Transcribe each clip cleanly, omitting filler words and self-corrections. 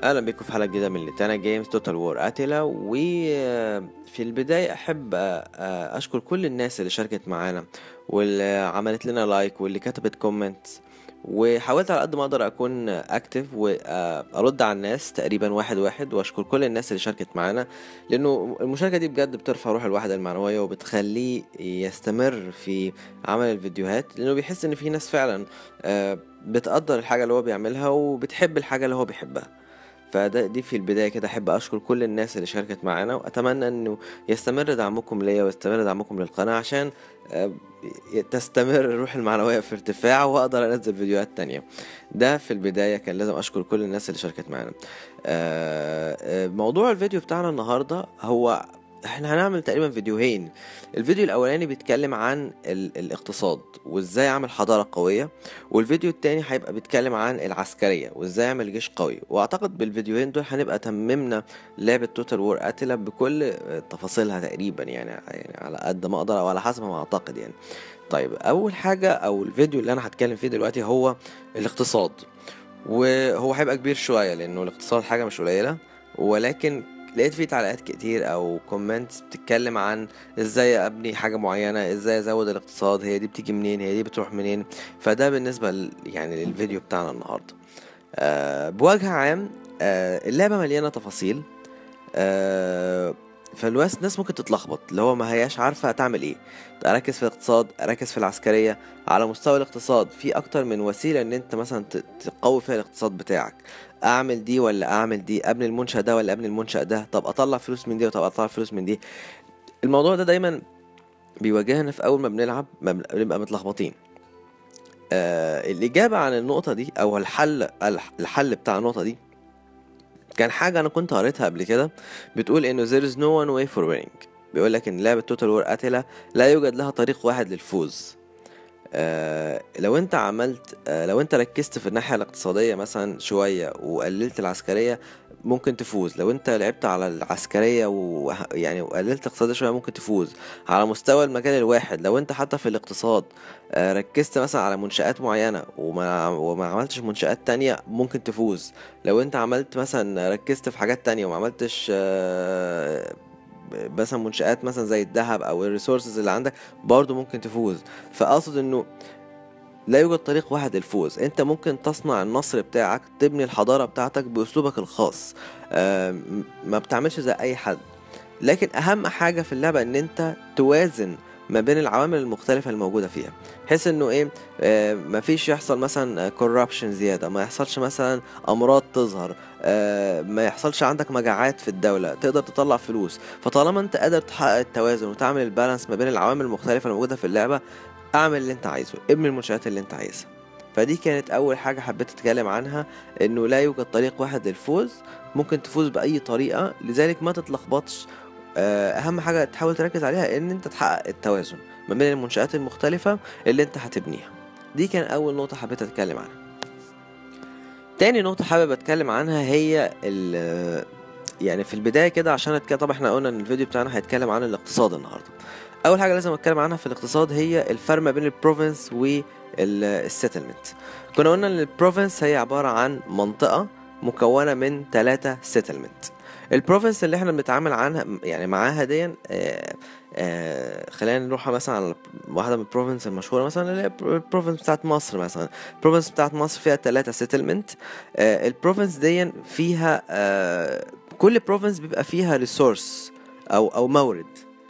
اهلا بكم في حلقه جديده من ليتانا جيمز توتال وور اتيلا. وفي البدايه احب اشكر كل الناس اللي شاركت معانا واللي عملت لنا لايك واللي كتبت كومنت، وحاولت على قد ما اقدر اكون اكتف وارد على الناس تقريبا واحد واحد، واشكر كل الناس اللي شاركت معانا، لانه المشاركه دي بجد بترفع روح الواحد المعنويه وبتخليه يستمر في عمل الفيديوهات، لانه بيحس ان في ناس فعلا بتقدر الحاجه اللي هو بيعملها وبتحب الحاجه اللي هو بيحبها. دي في البداية كده أحب أشكر كل الناس اللي شاركت معانا، وأتمنى أنه يستمر دعمكم ليا ويستمر دعمكم للقناة عشان آه، تستمر الروح المعنوية في ارتفاع وأقدر أنزل فيديوهات تانية. ده في البداية كان لازم أشكر كل الناس اللي شاركت معانا. موضوع الفيديو بتاعنا النهاردة هو احنا هنعمل تقريبا فيديوهين. الفيديو الاولاني بيتكلم عن الاقتصاد وازاي اعمل حضارة قوية، والفيديو التاني هيبقى بيتكلم عن العسكرية وازاي اعمل جيش قوي. واعتقد بالفيديوهين دول هنبقى تممنا لعبة توتال وور اتيلا بكل تفاصيلها تقريبا، يعني على قد ما اقدر او على حسب ما اعتقد يعني. طيب، اول حاجة او الفيديو اللي انا هتكلم فيه دلوقتي هو الاقتصاد، وهو هيبقى كبير شوية لأنه الاقتصاد حاجة مش قليلة، ولكن لقيت فيه تعليقات كتير أو كومنتس بتتكلم عن ازاي أبني حاجة معينة، ازاي أزود الاقتصاد، هي دي بتيجي منين، هي دي بتروح منين. فده بالنسبة يعني للفيديو بتاعنا النهاردة. بوجه عام اللعبة مليانة تفاصيل. آه الناس ممكن تتلخبط، اللي هو ما هياش عارفة تعمل ايه. اركز في الاقتصاد، اركز في العسكرية. على مستوى الاقتصاد في اكتر من وسيلة ان انت مثلا تقوي فيها الاقتصاد بتاعك. اعمل دي ولا اعمل دي، ابني المنشأ ده ولا ابني المنشأ ده، طب اطلع فلوس من دي وطب اطلع فلوس من دي. الموضوع ده دايما بيواجهنا في اول ما بنلعب، ما بنبقى متلخبطين. الاجابة عن النقطة دي او الحل بتاع النقطة دي كان حاجة أنا كنت قريتها قبل كده، بتقول إنه there is no one way for winning. بيقول لك إن لعبة توتال وور أتيلا لا يوجد لها طريق واحد للفوز. لو انت ركزت في الناحية الاقتصادية مثلا شوية وقللت العسكرية ممكن تفوز. لو انت لعبت على العسكرية ويعني وقللت الاقتصادية شوية ممكن تفوز. على مستوى المجال الواحد، لو انت حتى في الاقتصاد ركزت مثلا على منشآت معينة وما عملتش منشآت تانية ممكن تفوز. لو انت عملت مثلا ركزت في حاجات تانية وما عملتش مثلا منشآت مثلا زي الذهب او الريسورسز اللي عندك برضو ممكن تفوز. فاقصد انه لا يوجد طريق واحد للفوز. انت ممكن تصنع النصر بتاعك، تبني الحضارة بتاعتك باسلوبك الخاص. ما بتعملش زي اي حد. لكن اهم حاجة في اللعبة ان انت توازن ما بين العوامل المختلفة الموجودة فيها، بحيث انه ايه مفيش يحصل مثلا كوربشن زيادة، ما يحصلش مثلا امراض تظهر، ما يحصلش عندك مجاعات في الدولة، تقدر تطلع فلوس. فطالما انت قادر تحقق التوازن وتعمل البالانس ما بين العوامل المختلفة الموجودة في اللعبة، اعمل اللي انت عايزه، ابني المنشآت اللي انت عايزها. فدي كانت اول حاجة حبيت اتكلم عنها، انه لا يوجد طريق واحد للفوز، ممكن تفوز بأي طريقة، لذلك ما تتلخبطش. اهم حاجة تحاول تركز عليها ان انت تحقق التوازن ما بين المنشآت المختلفة اللي انت هتبنيها. دي كان اول نقطة حبيت اتكلم عنها. تاني نقطة حابب اتكلم عنها هي يعني في البداية كده عشان طبعا احنا قلنا ان الفيديو بتاعنا هيتكلم عن الاقتصاد النهاردة. اول حاجة لازم اتكلم عنها في الاقتصاد هي الفرق ما بين البروفنس والسيتلمنت. كنا قلنا ان البروفنس هي عبارة عن منطقة مكونة من 3 سيتلمنت. البروفنس اللي احنا بنتعامل عنها يعني معاها دي خلينا نروح مثلا على واحدة من البروفنس المشهورة، مثلا اللي هي البروفنس بتاعت مصر. مثلا البروفنس بتاعت مصر فيها 3 سيتلمنت. البروفنس دي فيها كل بروفنس بيبقى فيها ريسورس او مورد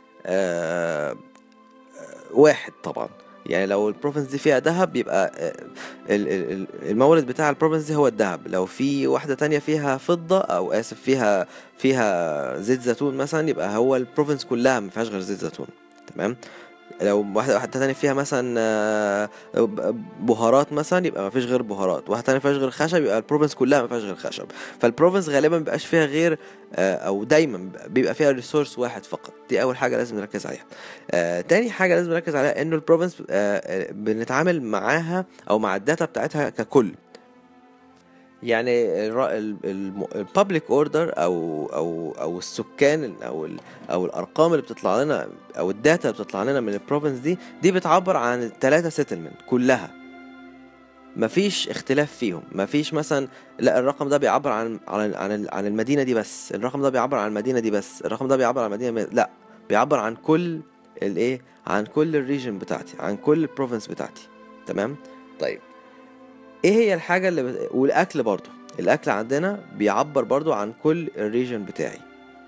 واحد طبعا. يعني لو البروفنس دي فيها ذهب يبقى المورد بتاع البروفنس دي هو الذهب. لو في واحدة تانية فيها فضة او اسف فيها زيت زيتون مثلا، يبقى هو البروفنس كلها ما فيهاش غير زيت زيتون. تمام. لو واحدة تانية فيها مثلا بهارات مثلا، يبقى ما فيش غير بهارات. واحدة تانية فيهاش غير خشب، يبقى البروفنس كلها ما فيهاش غير خشب. فالبروفنس غالبا مبيبقاش فيها غير او دايما بيبقى فيها ريسورس واحد فقط. دي اول حاجة لازم نركز عليها. تاني حاجة لازم نركز عليها انه البروفنس بنتعامل معاها او مع الداتا بتاعتها ككل. يعني البابليك اوردر او السكان او الارقام اللي بتطلع لنا او الداتا اللي بتطلع لنا من البروفنس دي بتعبر عن الثلاثه سيتلمنت كلها. مفيش اختلاف فيهم، مفيش مثلا لا الرقم ده بيعبر عن المدينة دي بس، الرقم ده بيعبر عن المدينة دي بس، الرقم ده بيعبر عن لا، بيعبر عن كل الايه، عن كل الريجن بتاعتي، عن كل البروفنس بتاعتي. تمام. طيب ايه هي الحاجة والاكل برضو، الاكل عندنا بيعبر برضو عن كل الريجن بتاعي.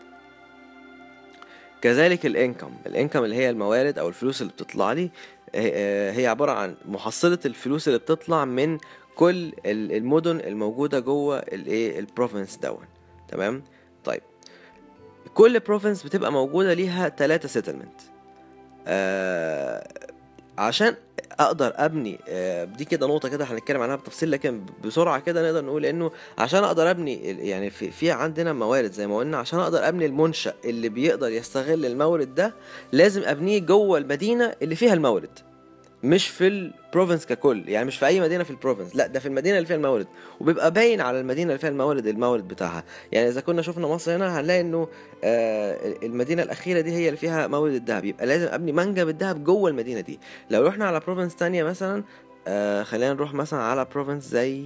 كذلك الانكم اللي هي الموارد او الفلوس اللي بتطلع لي، هي عبارة عن محصلة الفلوس اللي بتطلع من كل المدن الموجودة جوه الايه البروفنس دون. تمام. طيب كل بروفنس بتبقى موجودة ليها 3 سيتلمنت. عشان اقدر ابني دي كده نقطة كده هنتكلم عنها بتفصيل، لكن بسرعة كده نقدر نقول انه عشان اقدر ابني يعني في عندنا موارد زي ما قلنا، عشان اقدر ابني المنشأ اللي بيقدر يستغل المورد ده لازم ابنيه جوه المدينة اللي فيها المورد، مش في البروفنس ككل، يعني مش في اي مدينه في البروفنس، لا ده في المدينه اللي فيها المورد، وبيبقى باين على المدينه اللي فيها المورد بتاعها. يعني اذا كنا شفنا مصر هنا هنلاقي انه المدينه الاخيره دي هي اللي فيها مورد الذهب، يبقى لازم ابني منجم الذهب جوه المدينه دي. لو رحنا على بروفنس تانية مثلا، خلينا نروح مثلا على بروفنس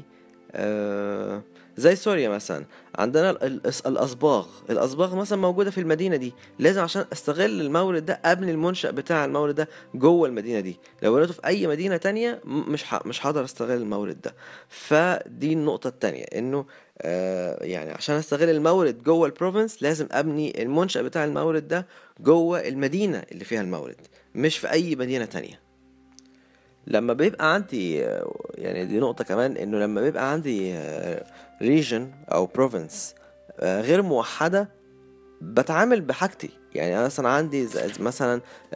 زي سوريا مثلا، عندنا الأصباغ مثلا موجودة في المدينة دي، لازم عشان استغل المورد ده ابني المنشأ بتاع المورد ده جوه المدينة دي. لو بنيته في اي مدينة تانية مش هقدر استغل المورد ده. فدي النقطة التانية، انه يعني عشان استغل المورد جوه البروفنس لازم ابني المنشأ بتاع المورد ده جوه المدينة اللي فيها المورد، مش في اي مدينة تانية. لما بيبقى عندي يعني دي نقطة كمان، انه لما بيبقى عندي region او province غير موحدة، بتعامل بحاجتي. يعني انا مثلا عندي مثلا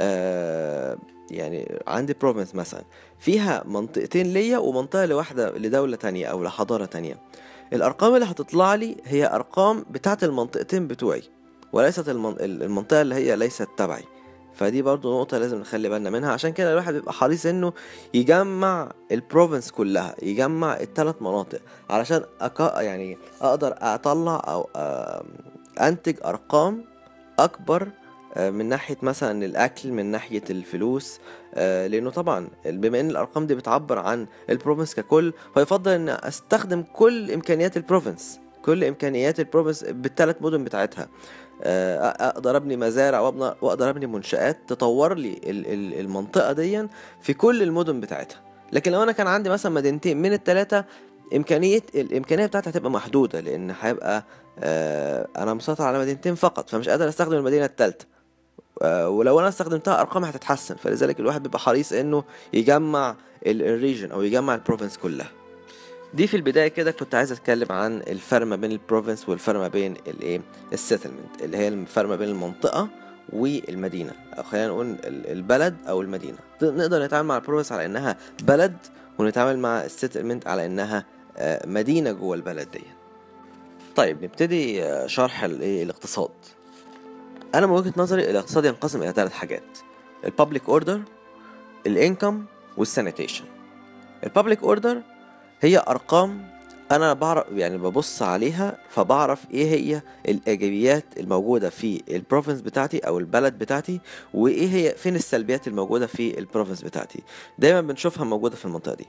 يعني عندي province مثلا فيها منطقتين ليا ومنطقة لواحدة لدولة تانية او لحضارة تانية، الارقام اللي هتطلع لي هي ارقام بتاعت المنطقتين بتوعي، وليست المنطقة اللي هي ليست تبعي. فدي برضو نقطة لازم نخلي بالنا منها. عشان كده الواحد بيبقى حريص انه يجمع البروفنس كلها، يجمع ال3 مناطق، علشان يعني اقدر اطلع او انتج ارقام اكبر من ناحية مثلا الاكل، من ناحية الفلوس. لانه طبعا بما ان الارقام دي بتعبر عن البروفنس ككل، فيفضل ان استخدم كل امكانيات البروفنس، كل امكانيات البروفنس بال3 مدن بتاعتها. اقدر ابني مزارع واقدر ابني منشآت تطور لي المنطقة دي في كل المدن بتاعتها. لكن لو انا كان عندي مثلا مدينتين من ال3، الامكانية بتاعتها هتبقى محدودة، لان هيبقى انا مسيطر على مدينتين فقط، فمش قادر استخدم المدينة الثالثة. ولو انا استخدمتها ارقامها هتتحسن. فلذلك الواحد بيبقى حريص انه يجمع الريجن او يجمع البروفنس كلها. دي في البداية كده كنت عايز اتكلم عن الفرق ما بين البروفنس والفرق ما بين الايه السيتلمنت، اللي هي الفرق ما بين المنطقة والمدينة، او خلينا نقول البلد او المدينة. نقدر نتعامل مع البروفنس على انها بلد، ونتعامل مع السيتلمنت على انها مدينة جوه البلد دي. طيب نبتدي شرح الاقتصاد. انا من وجهة نظري الاقتصاد ينقسم الى 3 حاجات: البابليك اوردر، الانكم، والسانيتيشن. البابليك اوردر هي ارقام انا بعرف، يعني ببص عليها فبعرف ايه هي الايجابيات الموجودة في البروفنس بتاعتي او البلد بتاعتي، وايه هي فين السلبيات الموجودة في البروفنس بتاعتي. دايما بنشوفها موجودة في المنطقة دي.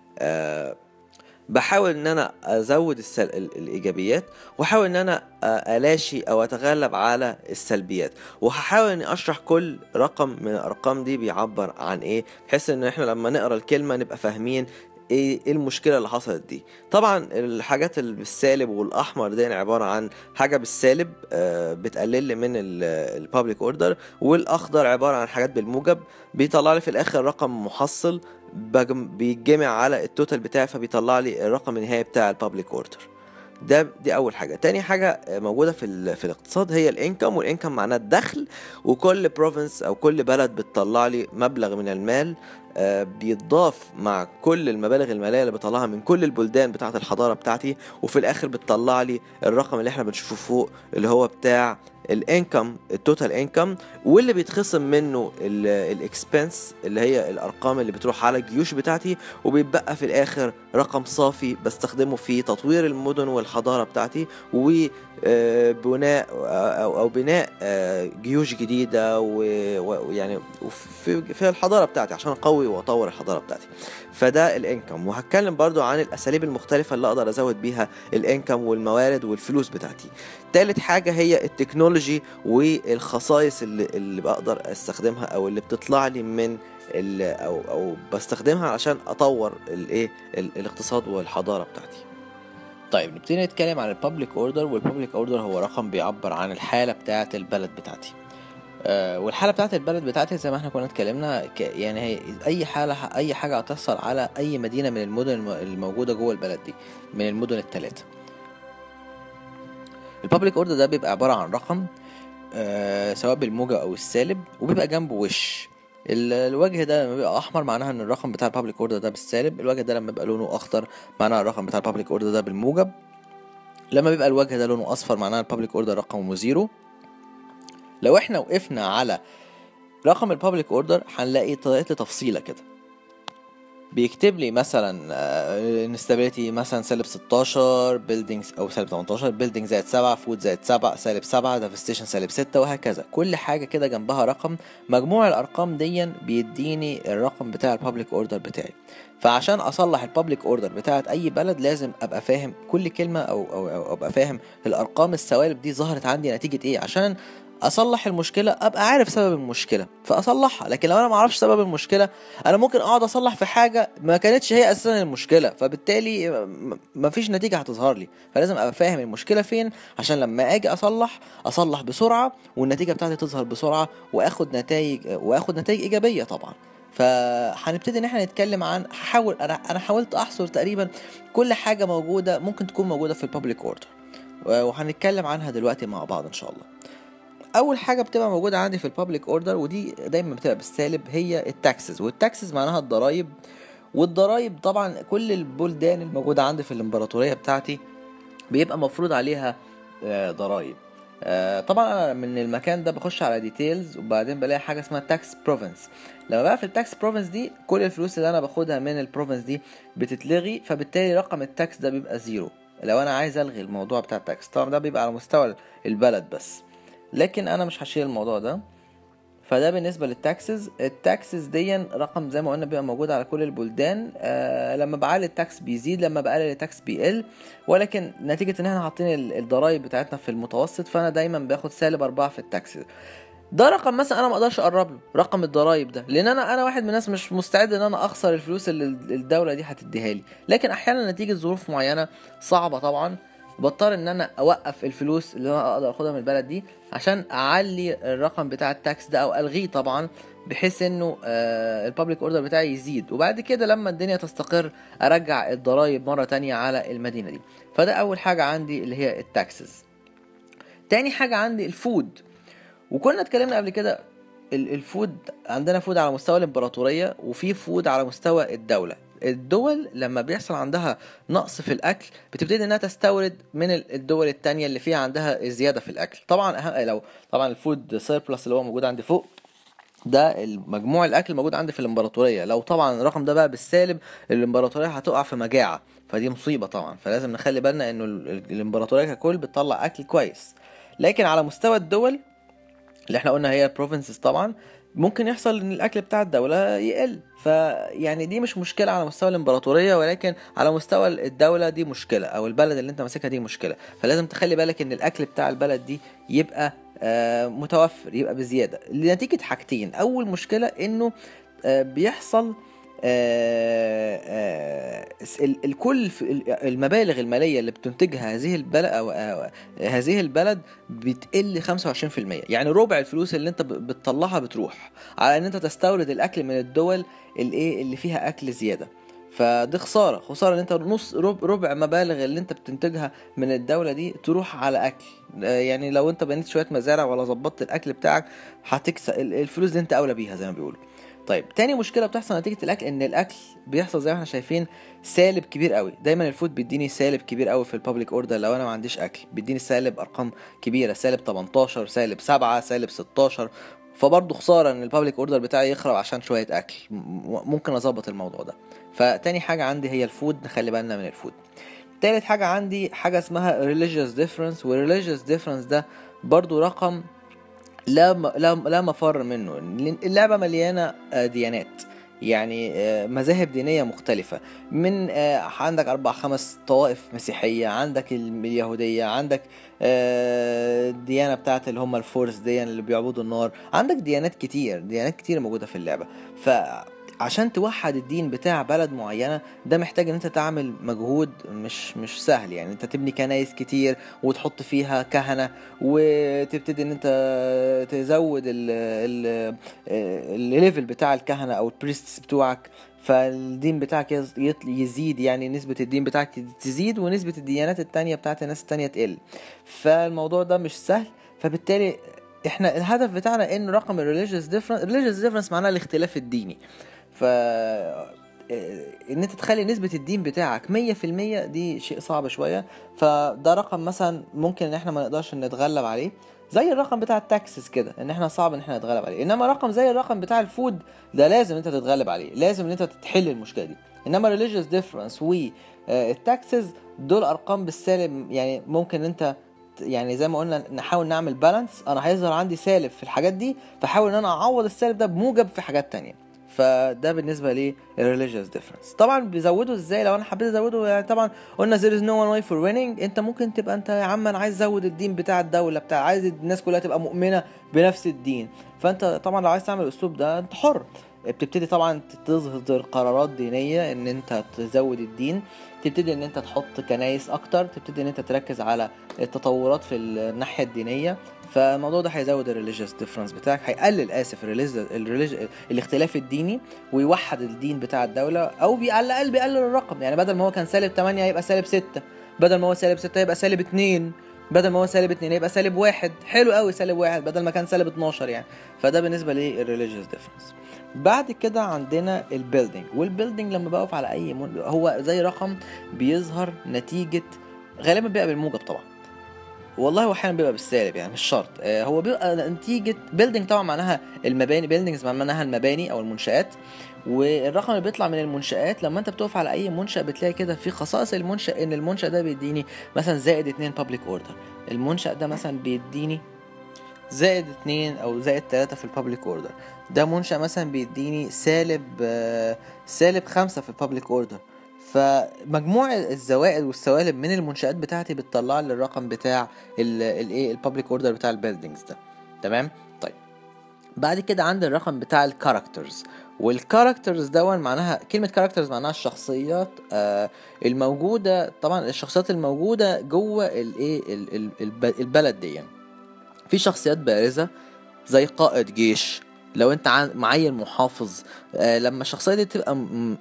بحاول ان انا ازود الايجابيات، واحاول ان انا الاشي او اتغلب على السلبيات، وهحاول اني اشرح كل رقم من الارقام دي بيعبر عن ايه، بحيث ان احنا لما نقرا الكلمة نبقى فاهمين ايه المشكلة اللي حصلت دي. طبعا الحاجات اللي بالسالب والاحمر دي عبارة عن حاجة بالسالب بتقلل لي من البابليك اوردر، والاخضر عبارة عن حاجات بالموجب بيطلع لي في الاخر رقم محصل بيتجمع على التوتال بتاعي، فبيطلع لي الرقم النهائي بتاع البابليك اوردر. دي اول حاجه. تاني حاجه موجوده في الاقتصاد هي الانكم، والانكم معناه الدخل. وكل بروفنس او كل بلد بتطلع لي مبلغ من المال بيتضاف مع كل المبالغ الماليه اللي بطلعها من كل البلدان بتاعه الحضاره بتاعتي، وفي الاخر بتطلع لي الرقم اللي احنا بنشوفه فوق اللي هو بتاع الانكم، التوتال انكم، واللي بيتخصم منه الاكسبنس اللي هي الارقام اللي بتروح على الجيوش بتاعتي، وبيبقى في الاخر رقم صافي بستخدمه في تطوير المدن والحضارة بتاعتي، وبناء او بناء جيوش جديدة، ويعني في الحضارة بتاعتي عشان اقوي اقوي واطور الحضاره بتاعتي. فده الانكم. وهتكلم برضو عن الاساليب المختلفه اللي اقدر ازود بيها الانكم والموارد والفلوس بتاعتي. تالت حاجه هي التكنولوجي والخصائص اللي بقدر استخدمها او اللي بتطلع لي من او بستخدمها عشان اطور الاقتصاد والحضاره بتاعتي. طيب نبتدي نتكلم عن البابليك اوردر. والبابليك اوردر هو رقم بيعبر عن الحاله بتاعه البلد بتاعتي. والحاله بتاعه البلد بتاعتي زي ما احنا كنا اتكلمنا يعني هي اي حاجه هتحصل على اي مدينه من المدن الموجوده جوه البلد دي، من المدن الثلاثه. البابليك اوردر ده بيبقى عباره عن رقم سواء بالموجب او السالب، وبيبقى جنبه وش. الوجه ده لما بيبقى احمر معناها ان الرقم بتاع البابليك اوردر ده بالسالب. الوجه ده لما بيبقى لونه اخضر معناها الرقم بتاع البابليك اوردر ده بالموجب. لما بيبقى الوجه ده لونه اصفر معناها البابليك اوردر رقمه 0. لو احنا وقفنا على رقم البابليك اوردر هنلاقي طريقه تفصيله كده، بيكتب لي مثلا انستابيليتي مثلا -16 بيلدينجز او -18 بيلدينج زائد 7 فود زائد 7 -7 ديفستيشن -6 وهكذا. كل حاجه كده جنبها رقم. مجموع الارقام دي بيديني الرقم بتاع البابليك اوردر بتاعي. فعشان اصلح البابليك اوردر بتاعت اي بلد لازم ابقى فاهم كل كلمه او ابقى فاهم الارقام السوالب دي ظهرت عندي نتيجه ايه، عشان اصلح المشكله ابقى عارف سبب المشكله فاصلحها. لكن لو انا ما اعرفش سبب المشكله انا ممكن اقعد اصلح في حاجه ما كانتش هي اساسا المشكله، فبالتالي ما فيش نتيجه هتظهر لي. فلازم ابقى فاهم المشكله فين عشان لما اجي اصلح بسرعه والنتيجه بتاعتي تظهر بسرعه واخد نتائج ايجابيه طبعا. فهنبتدي ان احنا نتكلم عن انا حاولت احصر تقريبا كل حاجه موجوده ممكن تكون موجوده في البابليك اوردر، وهنتكلم عنها دلوقتي مع بعض ان شاء الله. اول حاجه بتبقى موجوده عندي في البابليك اوردر ودي دايما بتبقى بالسالب هي التاكسز. والتاكسز معناها الضرايب. والضرايب طبعا كل البلدان الموجوده عندي في الامبراطوريه بتاعتي بيبقى مفروض عليها ضرايب. طبعا انا من المكان ده بخش على ديتيلز وبعدين بلاقي حاجه اسمها تاكس بروفنس. لما بقى في التاكس بروفنس دي كل الفلوس اللي انا باخدها من البروفنس دي بتتلغي، فبالتالي رقم التاكس ده بيبقى 0 لو انا عايز الغي الموضوع بتاع التاكس. طبعا ده بيبقى على مستوى البلد بس، لكن انا مش هشيل الموضوع ده. فده بالنسبه للتاكسز. التاكسز دي رقم زي ما قلنا بيبقى موجود على كل البلدان. لما بقلل التاكس بيزيد، لما بقلل التاكس بيقل، ولكن نتيجه ان احنا حاطين الضرايب بتاعتنا في المتوسط فانا دايما باخد -4 في التاكسز. ده رقم مثلا انا ما اقدرش اقرب له رقم الضرايب ده، لان انا واحد من الناس مش مستعد ان انا اخسر الفلوس اللي الدوله دي هتديها لي. لكن احيانا نتيجه ظروف معينه صعبه طبعا بضطر ان انا اوقف الفلوس اللي انا اقدر اخدها من البلد دي عشان اعلي الرقم بتاع التاكس ده او الغيه طبعا، بحيث انه البابليك اوردر بتاعي يزيد. وبعد كده لما الدنيا تستقر ارجع الضرايب مرة تانية على المدينة دي. فده اول حاجة عندي اللي هي التاكسز. تاني حاجة عندي الفود. وكنا اتكلمنا قبل كده الفود عندنا فود على مستوى الامبراطورية وفي فود على مستوى الدولة. الدول لما بيحصل عندها نقص في الاكل بتبتدي انها تستورد من الدول التانية اللي فيها عندها زيادة في الاكل. طبعا الفود سيربلس اللي هو موجود عندي فوق ده المجموع الاكل موجود عندي في الامبراطورية. لو طبعا الرقم ده بقى بالسالب الامبراطورية هتقع في مجاعة، فدي مصيبة طبعا. فلازم نخلي بالنا انه الامبراطورية ككل بتطلع اكل كويس. لكن على مستوى الدول اللي احنا قلنا هي البروفنسز طبعا ممكن يحصل ان الاكل بتاع الدولة يقل. فيعني دي مش مشكلة على مستوى الامبراطورية، ولكن على مستوى الدولة دي مشكلة او البلد اللي انت ماسكها دي مشكلة. فلازم تخلي بالك ان الاكل بتاع البلد دي يبقى متوفر، يبقى بزيادة لنتيجة حاجتين. اول مشكلة انه بيحصل الكل المبالغ المالية اللي بتنتجها هذه البلد أو هذه البلد بتقل 25%. يعني ربع الفلوس اللي انت بتطلعها بتروح على ان انت تستورد الاكل من الدول اللي فيها اكل زيادة. فدي خسارة ان انت ربع مبالغ اللي انت بتنتجها من الدولة دي تروح على اكل. يعني لو انت بنيت شوية مزارع ولا ظبطت الاكل بتاعك هتكسب الفلوس دي انت اولى بيها زي ما بيقولوا. طيب تاني مشكلة بتحصل نتيجة الاكل ان الاكل بيحصل زي ما احنا شايفين سالب كبير قوي. دايما الفود بيديني سالب كبير قوي في البابليك اوردر. لو انا ما عنديش اكل بيديني سالب ارقام كبيرة، -18 -7 -16. فبرضه خسارة ان البابليك اوردر بتاعي يخرب عشان شوية اكل. ممكن اظبط الموضوع ده. فتاني حاجة عندي هي الفود، نخلي بالنا من الفود. تالت حاجة عندي حاجة اسمها religious difference. religious difference ده برضو رقم لا مفر منه. اللعبة مليانة ديانات. يعني مذاهب دينية مختلفة، من عندك 4-5 طوائف مسيحية، عندك اليهودية، عندك الديانة بتاعت اللي هم الفورس دي اللي بيعبدوا النار، عندك ديانات كتير موجودة في اللعبة. فعشان توحد الدين بتاع بلد معينة ده محتاج ان انت تعمل مجهود مش سهل. يعني انت تبني كنايس كتير وتحط فيها كهنة، وتبتدي ان انت تزود الليفل بتاع الكهنة او البريستس بتوعك، فالدين بتاعك يزيد، يعني نسبة الدين بتاعك تزيد ونسبة الديانات التانية بتاعت الناس التانية تقل. فالموضوع ده مش سهل. فبالتالي احنا الهدف بتاعنا ان رقم religious difference معناه الاختلاف الديني. ف ان انت تخلي نسبة الدين بتاعك 100% دي شيء صعب شوية. فده رقم مثلا ممكن ان احنا ما نقدرش نتغلب عليه، زي الرقم بتاع التاكسس كده، ان احنا صعب ان احنا نتغلب عليه. انما رقم زي الرقم بتاع الفود ده لازم انت تتغلب عليه، لازم ان انت تحل المشكلة دي. انما religious difference التاكسس دول ارقام بالسالب، يعني ممكن انت يعني زي ما قلنا نحاول نعمل بالانس. انا هيظهر عندي سالب في الحاجات دي، فحاول ان انا اعوض السالب ده بموجب في حاجات تانية. فده بالنسبه لي religious difference. طبعا بيزودوا ازاي لو انا حبيت ازوده؟ يعني طبعا قلنا there is no one way for winning. انت ممكن تبقى انت يا عم انا عايز ازود الدين بتاع الدوله بتاع، عايز الناس كلها تبقى مؤمنه بنفس الدين. فانت طبعا لو عايز تعمل الاسلوب ده انت حر. بتبتدي طبعا تصدر قرارات دينيه ان انت تزود الدين، تبتدي ان انت تحط كنايس اكتر، تبتدي ان انت تركز على التطورات في الناحيه الدينيه. فالموضوع ده هيزود الريليجيوس ديفرنس بتاعك، هيقلل الاختلاف الديني، ويوحد الدين بتاع الدولة، او بيقلل الرقم. يعني بدل ما هو كان سالب 8 هيبقى سالب 6، بدل ما هو سالب 6 هيبقى سالب 2، بدل ما هو سالب 2 هيبقى سالب 1. حلو قوي سالب 1 بدل ما كان سالب 12 يعني. فده بالنسبة للريليجيوس ديفرنس. بعد كده عندنا البيلدينج. والبيلدينج لما بقف على اي هو زي رقم بيظهر نتيجة، غالبا بيبقى بالموجب طبعا، والله واحيانا بيبقى بالسالب يعني مش شرط. هو بيبقى نتيجه بيلدينج طبعا معناها المباني، بيلدينجز معناها المباني او المنشآت. والرقم اللي بيطلع من المنشآت لما انت بتقف على اي منشأ بتلاقي كده في خصائص المنشأ، ان المنشأ ده بيديني مثلا زائد 2 public order، المنشأ ده مثلا بيديني زائد 2 او زائد 3 في البابليك اوردر، ده منشأ مثلا بيديني سالب 5 في البابليك اوردر. فمجموع الزوائد والسوالب من المنشآت بتاعتي بتطلع لي الرقم بتاع الايه البابليك اوردر بتاع البيلدينجز ده. تمام. طيب بعد كده عندي الرقم بتاع الكاركترز. والكاركترز دون معناها، كلمة كاركترز معناها الشخصيات الموجودة، طبعا الشخصيات الموجودة جوه الايه البلد دي. في شخصيات بارزة زي قائد جيش، لو انت معين محافظ، لما الشخصية دي تبقى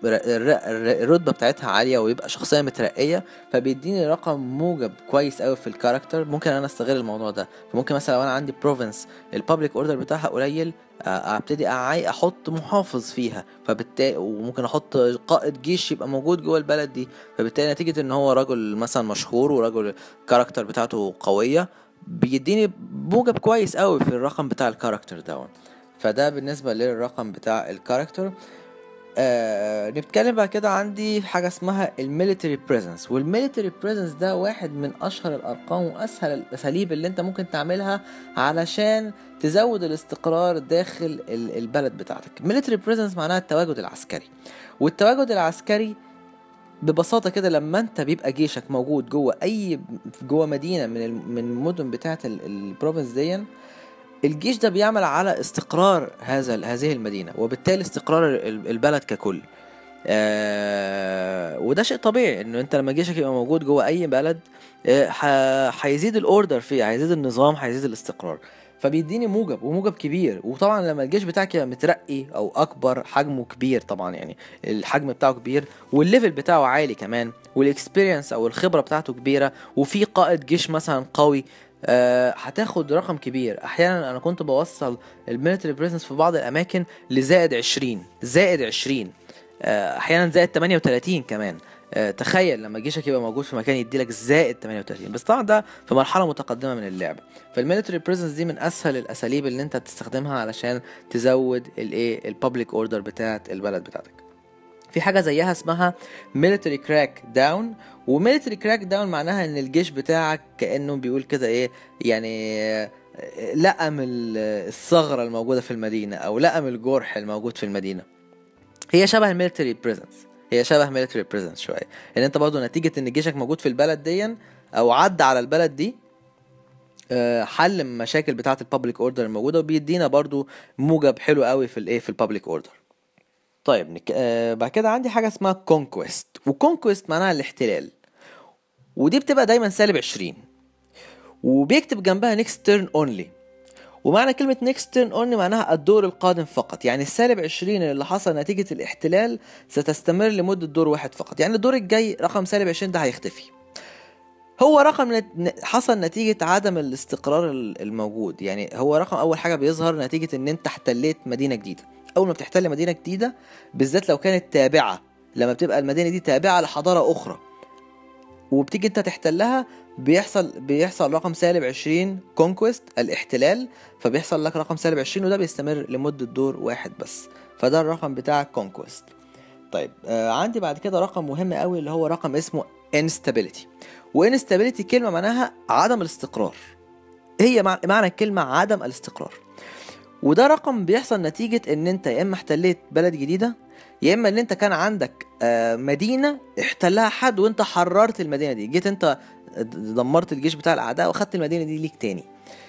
الرتبة بتاعتها عالية ويبقى شخصية مترقية، فبيديني رقم موجب كويس قوي في الكاركتر. ممكن انا استغل الموضوع ده. فممكن مثلا لو انا عندي بروفنس البابليك اوردر بتاعها قليل، ابتدي احط محافظ فيها، فبالتالي وممكن احط قائد جيش يبقى موجود جوه البلد دي. فبالتالي نتيجة ان هو رجل مثلا مشهور ورجل الكاركتر بتاعته قوية، بيديني موجب كويس قوي في الرقم بتاع الكاركتر ده. فده بالنسبة للرقم بتاع الكاركتر. نتكلم بعد كده عندي حاجة اسمها الميليتري بريزنس. والميليتري بريزنس ده واحد من اشهر الارقام واسهل الاساليب اللي انت ممكن تعملها علشان تزود الاستقرار داخل البلد بتاعتك. الميليتري بريزنس معناها التواجد العسكري. والتواجد العسكري ببساطة كده لما انت بيبقى جيشك موجود جوه مدينة من المدن بتاعت البروفنس دي، الجيش ده بيعمل على استقرار هذه المدينة، وبالتالي استقرار البلد ككل. وده شيء طبيعي انه انت لما جيشك يبقى موجود جوه اي بلد هيزيد الاوردر فيه، هيزيد النظام، هيزيد الاستقرار. فبيديني موجب كبير. وطبعا لما الجيش بتاعك يبقى مترقي او اكبر، حجمه كبير طبعا، يعني الحجم بتاعه كبير والليفل بتاعه عالي كمان، والاكسبيرينس او الخبرة بتاعته كبيرة، وفي قائد جيش مثلا قوي، هتاخد رقم كبير. احيانا انا كنت بوصل الميليتري بريزنس في بعض الاماكن لزائد 20 احيانا زائد 38 كمان. تخيل لما جيشك يبقى موجود في مكان يديلك زائد 38، بس طبعا ده في مرحله متقدمه من اللعبه. فالميليتري بريزنس دي من اسهل الاساليب اللي انت تستخدمها علشان تزود الايه البابليك اوردر بتاعت البلد بتاعتك. في حاجة زيها اسمها military crack down. وميليتري كراك داون معناها ان الجيش بتاعك كأنه بيقول كده ايه، يعني لقم الثغرة الموجودة في المدينة او لقم الجرح الموجود في المدينة. هي شبه الميلتري بريزنس، هي شبه ميلتري بريزنس شويه، ان انت برضو نتيجه ان جيشك موجود في البلد دي او عدى على البلد دي، حل المشاكل بتاعه البابليك اوردر الموجوده، وبيدينا برضو موجب حلو قوي في الايه في البابليك اوردر. طيب بعد كده عندي حاجه اسمها كونكويست، وكونكويست معناها الاحتلال، ودي بتبقى دايما -20، وبيكتب جنبها next turn only. ومعنى كلمة next turn only معناها الدور القادم فقط، يعني -20 اللي حصل نتيجة الاحتلال ستستمر لمدة دور واحد فقط، يعني الدور الجاي رقم -20 ده هيختفي. هو رقم حصل نتيجة عدم الاستقرار الموجود، يعني هو رقم أول حاجة بيظهر نتيجة إن أنت احتليت مدينة جديدة. أول ما بتحتل مدينة جديدة بالذات لو كانت تابعة، لما بتبقى المدينة دي تابعة لحضارة أخرى وبتيجي انت تحتلها، بيحصل رقم -20 كونكويست الاحتلال، فبيحصل لك رقم -20 وده بيستمر لمدة دور واحد بس، فده الرقم بتاع كونكويست. طيب عندي بعد كده رقم مهم قوي اللي هو رقم اسمه instability. وinstability كلمة معناها عدم الاستقرار، هي معنى الكلمة عدم الاستقرار. وده رقم بيحصل نتيجة ان انت يا اما احتليت بلد جديدة، يا اما ان انت كان عندك مدينة احتلها حد وانت حررت المدينة دي، جيت انت دمرت الجيش بتاع الاعداء واخدت المدينة دي ليك تاني.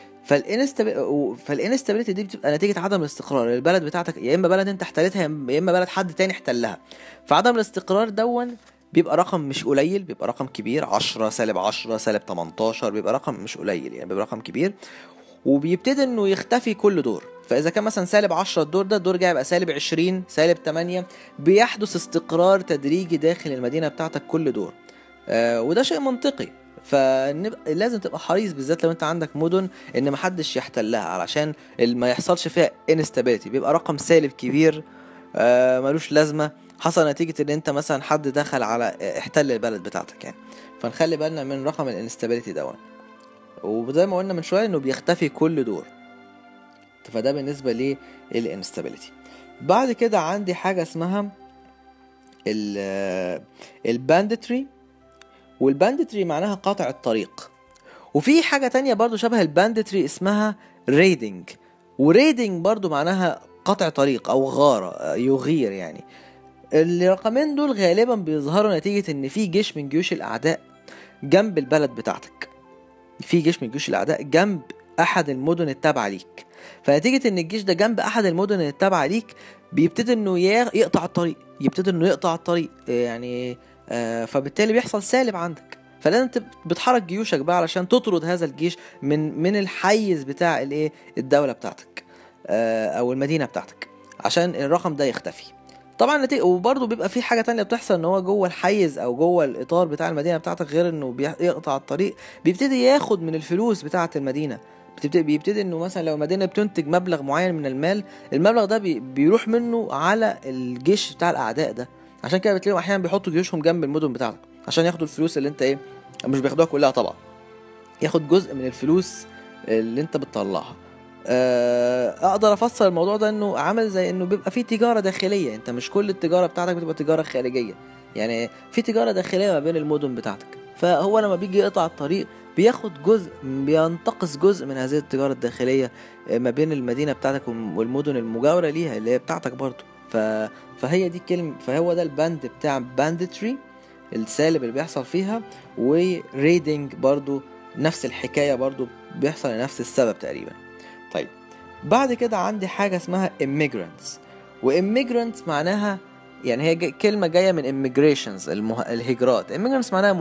فالانستابيليتي دي بتبقى نتيجة عدم الاستقرار، البلد بتاعتك يا اما بلد انت احتلتها يا اما بلد حد تاني احتلها. فعدم الاستقرار دون بيبقى رقم مش قليل، بيبقى رقم كبير، 10 -10 -18، بيبقى رقم مش قليل، يعني بيبقى رقم كبير، وبيبتدي انه يختفي كل دور. فاذا كان مثلا -10 الدور ده، الدور جاي يبقى -20 -8، بيحدث استقرار تدريجي داخل المدينة بتاعتك كل دور. وده شيء منطقي، فلازم تبقى حريص بالذات لو انت عندك مدن ان محدش يحتلها علشان ما يحصلش فيها instability، بيبقى رقم سالب كبير ملوش لازمة، حصل نتيجة ان انت مثلا حد دخل على احتل البلد بتاعتك يعني. فنخلي بالنا من رقم الانستابيليتي ده، وزي ما قلنا من شوية انه بيختفي كل دور، فده بالنسبة للانستابيليتي. بعد كده عندي حاجة اسمها الباندتري، والباندتري معناها قاطع الطريق. وفي حاجة تانية برضو شبه الباندتري اسمها ريدنج، وريدنج برضو معناها قطع طريق او غارة، يغير يعني. الرقمين دول غالبا بيظهروا نتيجة ان في جيش من جيوش الاعداء جنب البلد بتاعتك، في جيش من جيوش الاعداء جنب احد المدن التابعة ليك، فنتيجة ان الجيش ده جنب احد المدن التابعة ليك بيبتدي انه يقطع الطريق، يعني فبالتالي بيحصل سالب عندك، فلازم بتحرك جيوشك بقى علشان تطرد هذا الجيش من الحيز بتاع الدولة بتاعتك او المدينة بتاعتك عشان الرقم ده يختفي. طبعا وبرضه بيبقى في حاجة تانية بتحصل، ان هو جوه الحيز او جوه الاطار بتاع المدينة بتاعتك، غير انه يقطع الطريق، بيبتدي ياخد من الفلوس بتاعة المدينة. بيبتدي انه مثلا لو المدينة بتنتج مبلغ معين من المال، المبلغ ده بيروح منه على الجيش بتاع الاعداء ده. عشان كده بتلاقيهم احيانا بيحطوا جيوشهم جنب المدن بتاعتك عشان ياخدوا الفلوس اللي انت مش بياخدوها كلها طبعا، ياخد جزء من الفلوس اللي انت بتطلعها. اقدر افسر الموضوع ده انه عامل زي انه بيبقى فيه تجارة داخلية، انت مش كل التجارة بتاعتك بتبقى تجارة خارجية، يعني في تجارة داخلية ما بين المدن بتاعتك. فهو لما بيجي يقطع الطريق بياخد جزء، بينتقص جزء من هذه التجارة الداخلية ما بين المدينة بتاعتك والمدن المجاورة ليها اللي هي بتاعتك برضو. فهي دي كلمة، فهو ده الباند بتاع باندتري، السالب اللي بيحصل فيها. وريدنج برضو نفس الحكاية، برضو بيحصل لنفس السبب تقريبا. طيب بعد كده عندي حاجة اسمها immigrants، وimmigrants معناها يعني هي كلمة جاية من immigrations الهجرات. immigrants معناها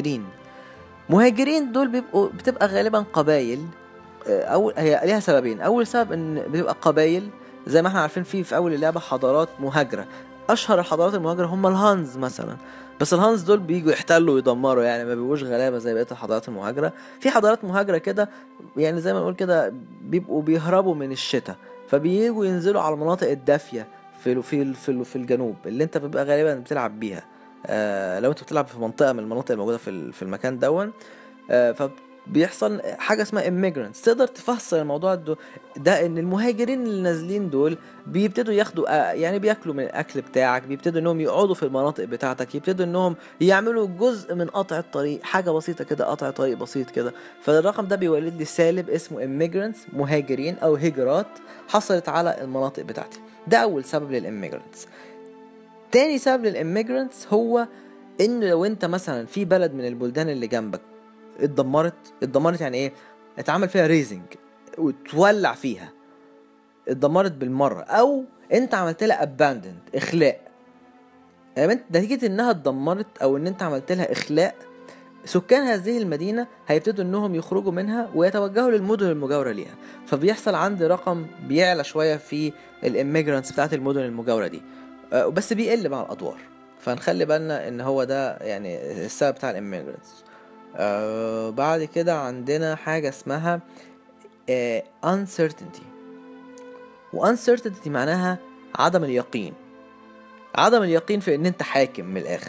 مهاجرين دول بتبقى غالبا قبائل، هي ليها سببين. اول سبب ان بتبقى قبائل زي ما احنا عارفين في اول اللعبة حضارات مهاجرة، اشهر الحضارات المهاجرة هم الهانز مثلا، بس الهانز دول بييجوا يحتلوا ويدمروا، يعني ما بيبقوش غلابة زي بقية الحضارات المهاجرة. في حضارات مهاجرة كده يعني زي ما نقول كده بيبقوا بيهربوا من الشتاء، فبييجوا ينزلوا على المناطق الدافية في الجنوب اللي انت بيبقى غالبا بتلعب بيها. لو انت بتلعب في منطقة من المناطق الموجودة في المكان دون، فبيحصل حاجة اسمها immigrants. تقدر تفسر الموضوع ده ان المهاجرين اللي نازلين دول بيبتدوا ياخدوا يعني بياكلوا من الاكل بتاعك، بيبتدوا انهم يقعدوا في المناطق بتاعتك، يبتدوا انهم يعملوا جزء من قطع الطريق، حاجة بسيطة كده، قطع طريق بسيط كده. فالرقم ده بيولد لي سالب اسمه immigrants، مهاجرين او هجرات حصلت على المناطق بتاعتي. ده اول سبب للimmigrants. تاني سبب للإميجرانتس هو إن لو أنت مثلا في بلد من البلدان اللي جنبك اتدمرت يعني إيه؟ اتعمل فيها ريزنج وتولع فيها، اتدمرت بالمرة، أو أنت عملت لها abandoned إخلاء. يعني نتيجة إنها اتدمرت أو إن أنت عملت لها إخلاء، سكان هذه المدينة هيبتدوا إنهم يخرجوا منها ويتوجهوا للمدن المجاورة ليها، فبيحصل عندي رقم بيعلى شوية في الإميجرانتس بتاعت المدن المجاورة دي، بس بيقل مع الأدوار. فنخلي بالنا إن هو ده يعني السبب بتاع الإميجرانتس. بعد كده عندنا حاجة اسمها uncertainty، و uncertainty معناها عدم اليقين، عدم اليقين في ان انت حاكم من الاخر.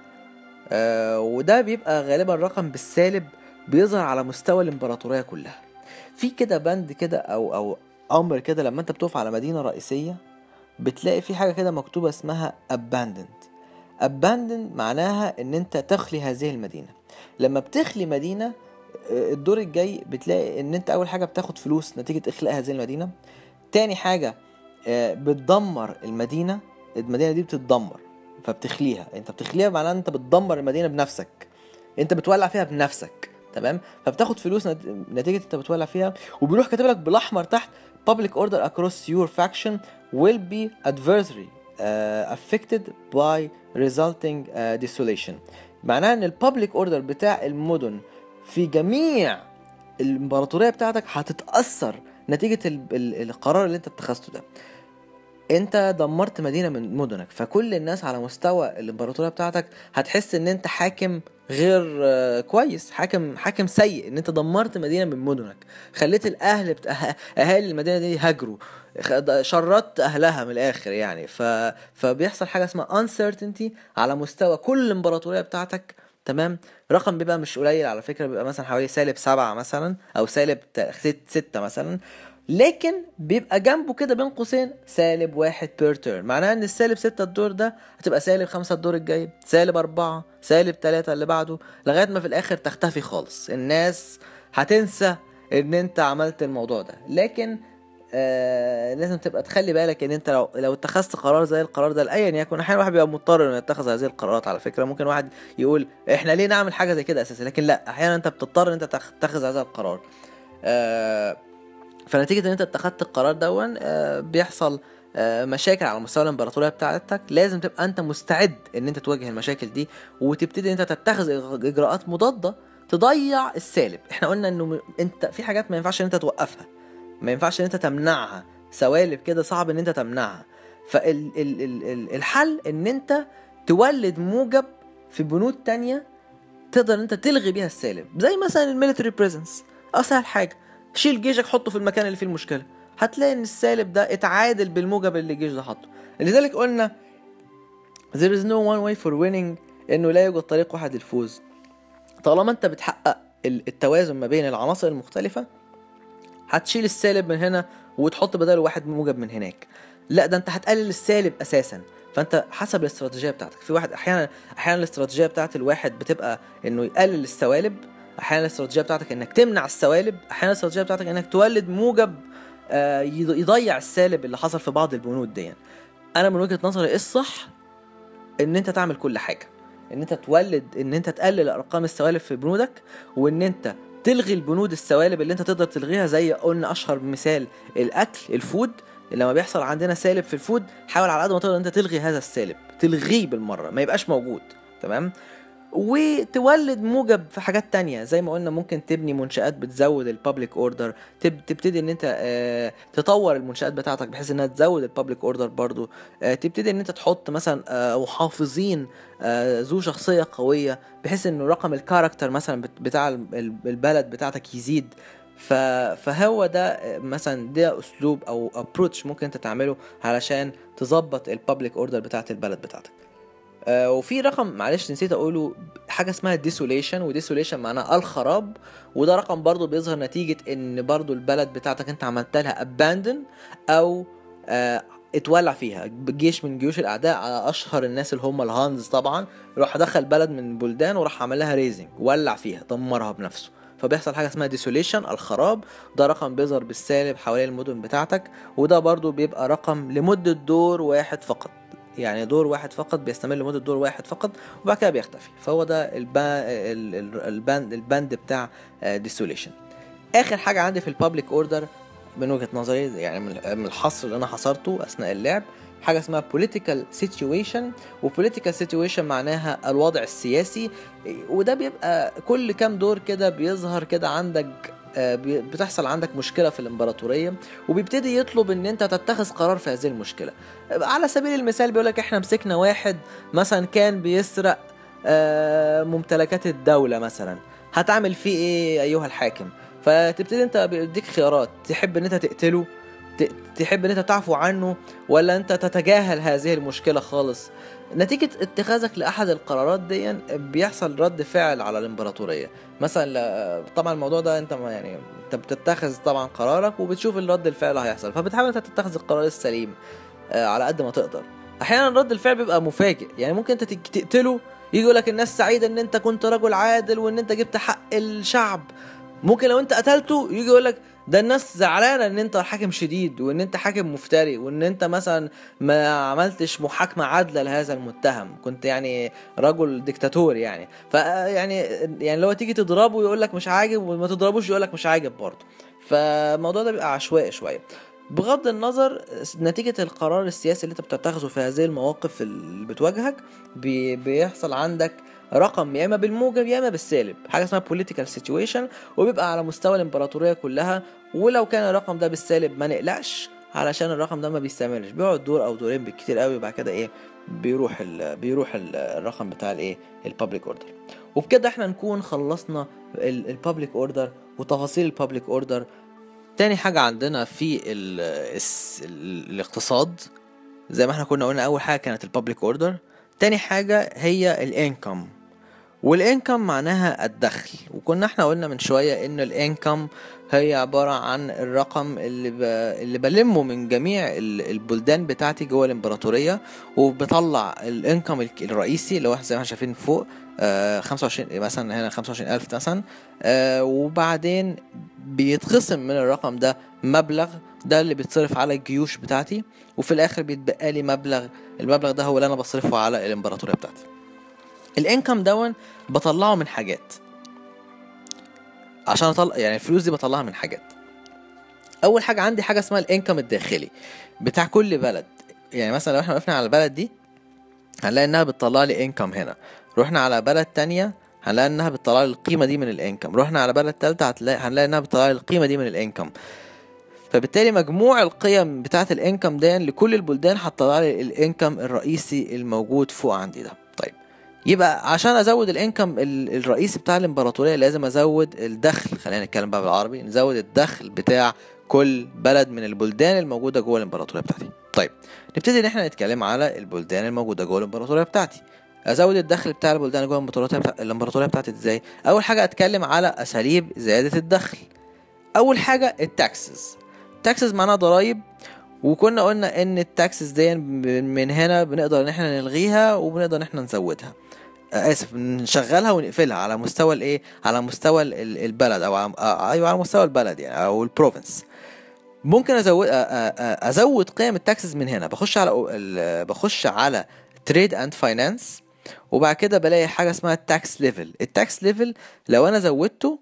وده بيبقى غالبا رقم بالسالب بيظهر على مستوى الامبراطورية كلها. في كده بند كده او امر كده، لما انت بتقف على مدينة رئيسية بتلاقي في حاجة كده مكتوبة اسمها abandoned معناها ان انت تخلي هذه المدينة. لما بتخلي مدينة الدور الجاي بتلاقي ان انت اول حاجة بتاخد فلوس نتيجة اخلاء هذه المدينة، تاني حاجة بتدمر المدينة دي بتتدمر فبتخليها. انت بتخليها معناها انت بتدمر المدينة بنفسك، انت بتولع فيها بنفسك، تمام؟ فبتاخد فلوس نتيجة انت بتولع فيها. وبيروح كاتب لك بالاحمر تحت public order across your faction will be adversely affected by resulting desolation. معناها ان البابليك اوردر بتاع المدن في جميع الامبراطورية بتاعتك هتتأثر نتيجة القرار اللي انت اتخذته ده. انت دمرت مدينة من مدنك، فكل الناس على مستوى الامبراطورية بتاعتك هتحس ان انت حاكم غير كويس، حاكم سيء، ان انت دمرت مدينة من مدنك، خليت اهالي المدينة دي هاجروا، شردت اهلها من الاخر يعني. فبيحصل حاجة اسمها uncertainty على مستوى كل الامبراطورية بتاعتك، تمام؟ رقم بيبقى مش قليل على فكرة، بيبقى مثلا حوالي -7 مثلا او -6 مثلا، لكن بيبقى جنبه كده بين قوسين -1 بير تيرن. معناها ان -6 الدور ده هتبقى -5 الدور الجاي، -4، -3 اللي بعده، لغاية ما في الاخر تختفي خالص. الناس هتنسى ان انت عملت الموضوع ده. لكن لازم تبقى تخلي بالك ان انت لو اتخذت قرار زي القرار ده لايا يكن، احيانا واحد بيبقى مضطر انه يتخذ هذه القرارات. على فكره ممكن واحد يقول احنا ليه نعمل حاجه زي كده اساسا، لكن لا، احيانا انت بتضطر ان انت تتخذ هذا القرار. فنتيجة ان انت اتخذت القرار دون بيحصل مشاكل على مستوى الامبراطورية بتاعتك. لازم تبقى انت مستعد ان انت تواجه المشاكل دي، وتبتدي انت تتخذ اجراءات مضادة تضيع السالب. احنا قلنا انه انت في حاجات ما ينفعش ان انت توقفها، ما ينفعش ان انت تمنعها، سوالب كده صعب ان انت تمنعها. فالحل ان انت تولد موجب في بنود تانية تقدر ان انت تلغي بيها السالب، زي مثلا الميليتري بريزنس. اسهل حاجة، شيل جيشك حطه في المكان اللي فيه المشكلة، هتلاقي ان السالب ده اتعادل بالموجب اللي الجيش ده حطه. لذلك قلنا there is no one way for winning، انه لا يوجد طريق واحد للفوز. طالما انت بتحقق التوازن ما بين العناصر المختلفة، هتشيل السالب من هنا وتحط بداله واحد موجب من هناك. لا، ده انت هتقلل السالب اساسا. فانت حسب الاستراتيجية بتاعتك. في واحد احيانا الاستراتيجية بتاعت الواحد بتبقى انه يقلل السوالب، احيانا الاستراتيجيه بتاعتك انك تمنع السوالب، احيانا الاستراتيجيه بتاعتك انك تولد موجب يضيع السالب اللي حصل في بعض البنود دي. انا من وجهه نظري الصح ان انت تعمل كل حاجه، ان انت تولد، ان انت تقلل ارقام السوالب في بنودك، وان انت تلغي البنود السوالب اللي انت تقدر تلغيها. زي قلنا اشهر مثال الاكل، الفود. لما بيحصل عندنا سالب في الفود، حاول على قد ما تقدر انت تلغي هذا السالب، تلغيه بالمره، ما يبقاش موجود، تمام؟ وتولد موجب في حاجات تانية. زي ما قلنا ممكن تبني منشآت بتزود البابليك اوردر، تبتدي ان انت تطور المنشآت بتاعتك بحيث انها تزود البابليك اوردر برضو. تبتدي ان انت تحط مثلا محافظين ذو شخصية قوية، بحيث انه رقم الكاركتر مثلا بتاع البلد بتاعتك يزيد. فهو ده مثلا ده اسلوب او ابروتش ممكن انت تعمله علشان تظبط البابليك اوردر بتاعت البلد بتاعتك. وفي رقم معلش نسيت اقوله، حاجة اسمها ديسوليشن، وديسوليشن معناها الخراب. وده رقم برضو بيظهر نتيجة ان برضو البلد بتاعتك انت عملت لها abandon او اتولع فيها جيش من جيوش الاعداء. على اشهر الناس اللي هم الهانز طبعا، راح دخل بلد من البلدان وراح عمل لها ريزنج، ولع فيها، دمرها بنفسه. فبيحصل حاجة اسمها ديسوليشن، الخراب. ده رقم بيظهر بالسالب حوالين المدن بتاعتك، وده برضو بيبقى رقم لمدة دور واحد فقط. يعني دور واحد فقط، بيستمر لمدة دور واحد فقط وبعد كده بيختفي. فهو ده الباند بتاع ديسوليشن. اخر حاجة عندي في البابليك اوردر من وجهة نظري، يعني من الحصر اللي انا حصرته اثناء اللعب، حاجة اسمها political situation. و political situation معناها الوضع السياسي، وده بيبقى كل كام دور كده بيظهر كده عندك، بتحصل عندك مشكلة في الامبراطورية، وبيبتدي يطلب ان انت تتخذ قرار في هذه المشكلة. على سبيل المثال بيقولك احنا مسكنا واحد مثلا كان بيسرق ممتلكات الدولة مثلا، هتعمل فيه ايه ايها الحاكم؟ فتبتدي انت بيديك خيارات، تحب ان انت تقتله، تحب ان انت تعفو عنه، ولا انت تتجاهل هذه المشكلة خالص. نتيجة اتخاذك لأحد القرارات دي بيحصل رد فعل على الامبراطورية. مثلا طبعا الموضوع ده انت يعني انت بتتخذ طبعا قرارك وبتشوف الرد الفعل اللي هيحصل، فبتحاول انت تتخذ القرار السليم على قد ما تقدر. احيانا رد الفعل بيبقى مفاجئ، يعني ممكن انت تقتله، يجي يقولك الناس سعيدة ان انت كنت رجل عادل وان انت جبت حق الشعب. ممكن لو انت قتلته يجي يقولك ده الناس زعلانه ان انت حاكم شديد وان انت حاكم مفتري وان انت مثلا ما عملتش محاكمه عادله لهذا المتهم، كنت يعني رجل ديكتاتور يعني. يعني لو تيجي تضربه يقولك مش عاجب، وما تضربوش يقولك مش عاجب برضه. فالموضوع ده بيبقى عشوائي شويه. بغض النظر نتيجة القرار السياسي اللي انت بتتخذه في هذه المواقف اللي بتواجهك، بيحصل عندك رقم يا اما بالموجب يا اما بالسالب، حاجه اسمها political situation، وبيبقى على مستوى الامبراطوريه كلها. ولو كان الرقم ده بالسالب ما نقلقش، علشان الرقم ده ما بيستمرش، بيقعد دور او دورين بالكتير قوي، وبعد كده ايه بيروح الرقم بتاع الايه البابليك اوردر. وبكده احنا نكون خلصنا البابليك اوردر وتفاصيل البابليك اوردر. تاني حاجه عندنا في الاقتصاد، زي ما احنا كنا قلنا، اول حاجه كانت البابليك اوردر، تاني حاجه هي الانكم. والانكم معناها الدخل، وكنا احنا قلنا من شوية ان الانكم هي عبارة عن الرقم اللي بلمه من جميع البلدان بتاعتي جوه الامبراطورية، وبطلع الانكم الرئيسي اللي هو زي ما احنا شايفين فوق 25 مثلا، هنا 25,000 مثلا، وبعدين بيتخصم من الرقم ده مبلغ، ده اللي بيتصرف على الجيوش بتاعتي، وفي الاخر بيتبقى لي المبلغ ده هو اللي انا بصرفه على الامبراطورية بتاعتي. الانكم دون بطلعه من حاجات، عشان يعني الفلوس دي بطلعها من حاجات. اول حاجه عندي حاجه اسمها الانكم الداخلي بتاع كل بلد. يعني مثلا لو احنا وقفنا على البلد دي هنلاقي انها بتطلع لي انكم هنا، رحنا على بلد تانية هنلاقي انها بتطلع لي القيمه دي من الانكم، رحنا على بلد تالتة هنلاقي انها بتطلع لي القيمه دي من الانكم. فبالتالي مجموع القيم بتاعه الانكم ده لكل البلدان هتطلع لي الانكم الرئيسي الموجود فوق عندي ده. طيب يبقى عشان ازود الانكم الرئيسي بتاع الامبراطوريه لازم ازود الدخل. خلينا نتكلم بقى بالعربي، نزود الدخل بتاع كل بلد من البلدان الموجوده جوه الامبراطوريه بتاعتي. طيب نبتدي ان احنا نتكلم على البلدان الموجوده جوه الامبراطوريه بتاعتي. ازود الدخل بتاع البلدان جوه الامبراطوريه بتاعتي ازاي؟ اول حاجه اتكلم على اساليب زياده الدخل. اول حاجه التاكسز معناها ضرائب، وكنا قلنا ان التاكسز دي من هنا بنقدر ان احنا نلغيها وبنقدر ان احنا نزودها، نشغلها ونقفلها على مستوى الايه، على مستوى البلد، او ايوه على مستوى البلد يعني، او البروفنس. ممكن ازود قيم التاكسز من هنا، بخش على تريد اند فاينانس، وبعد كده بلاقي حاجه اسمها التاكس ليفل. لو انا زودته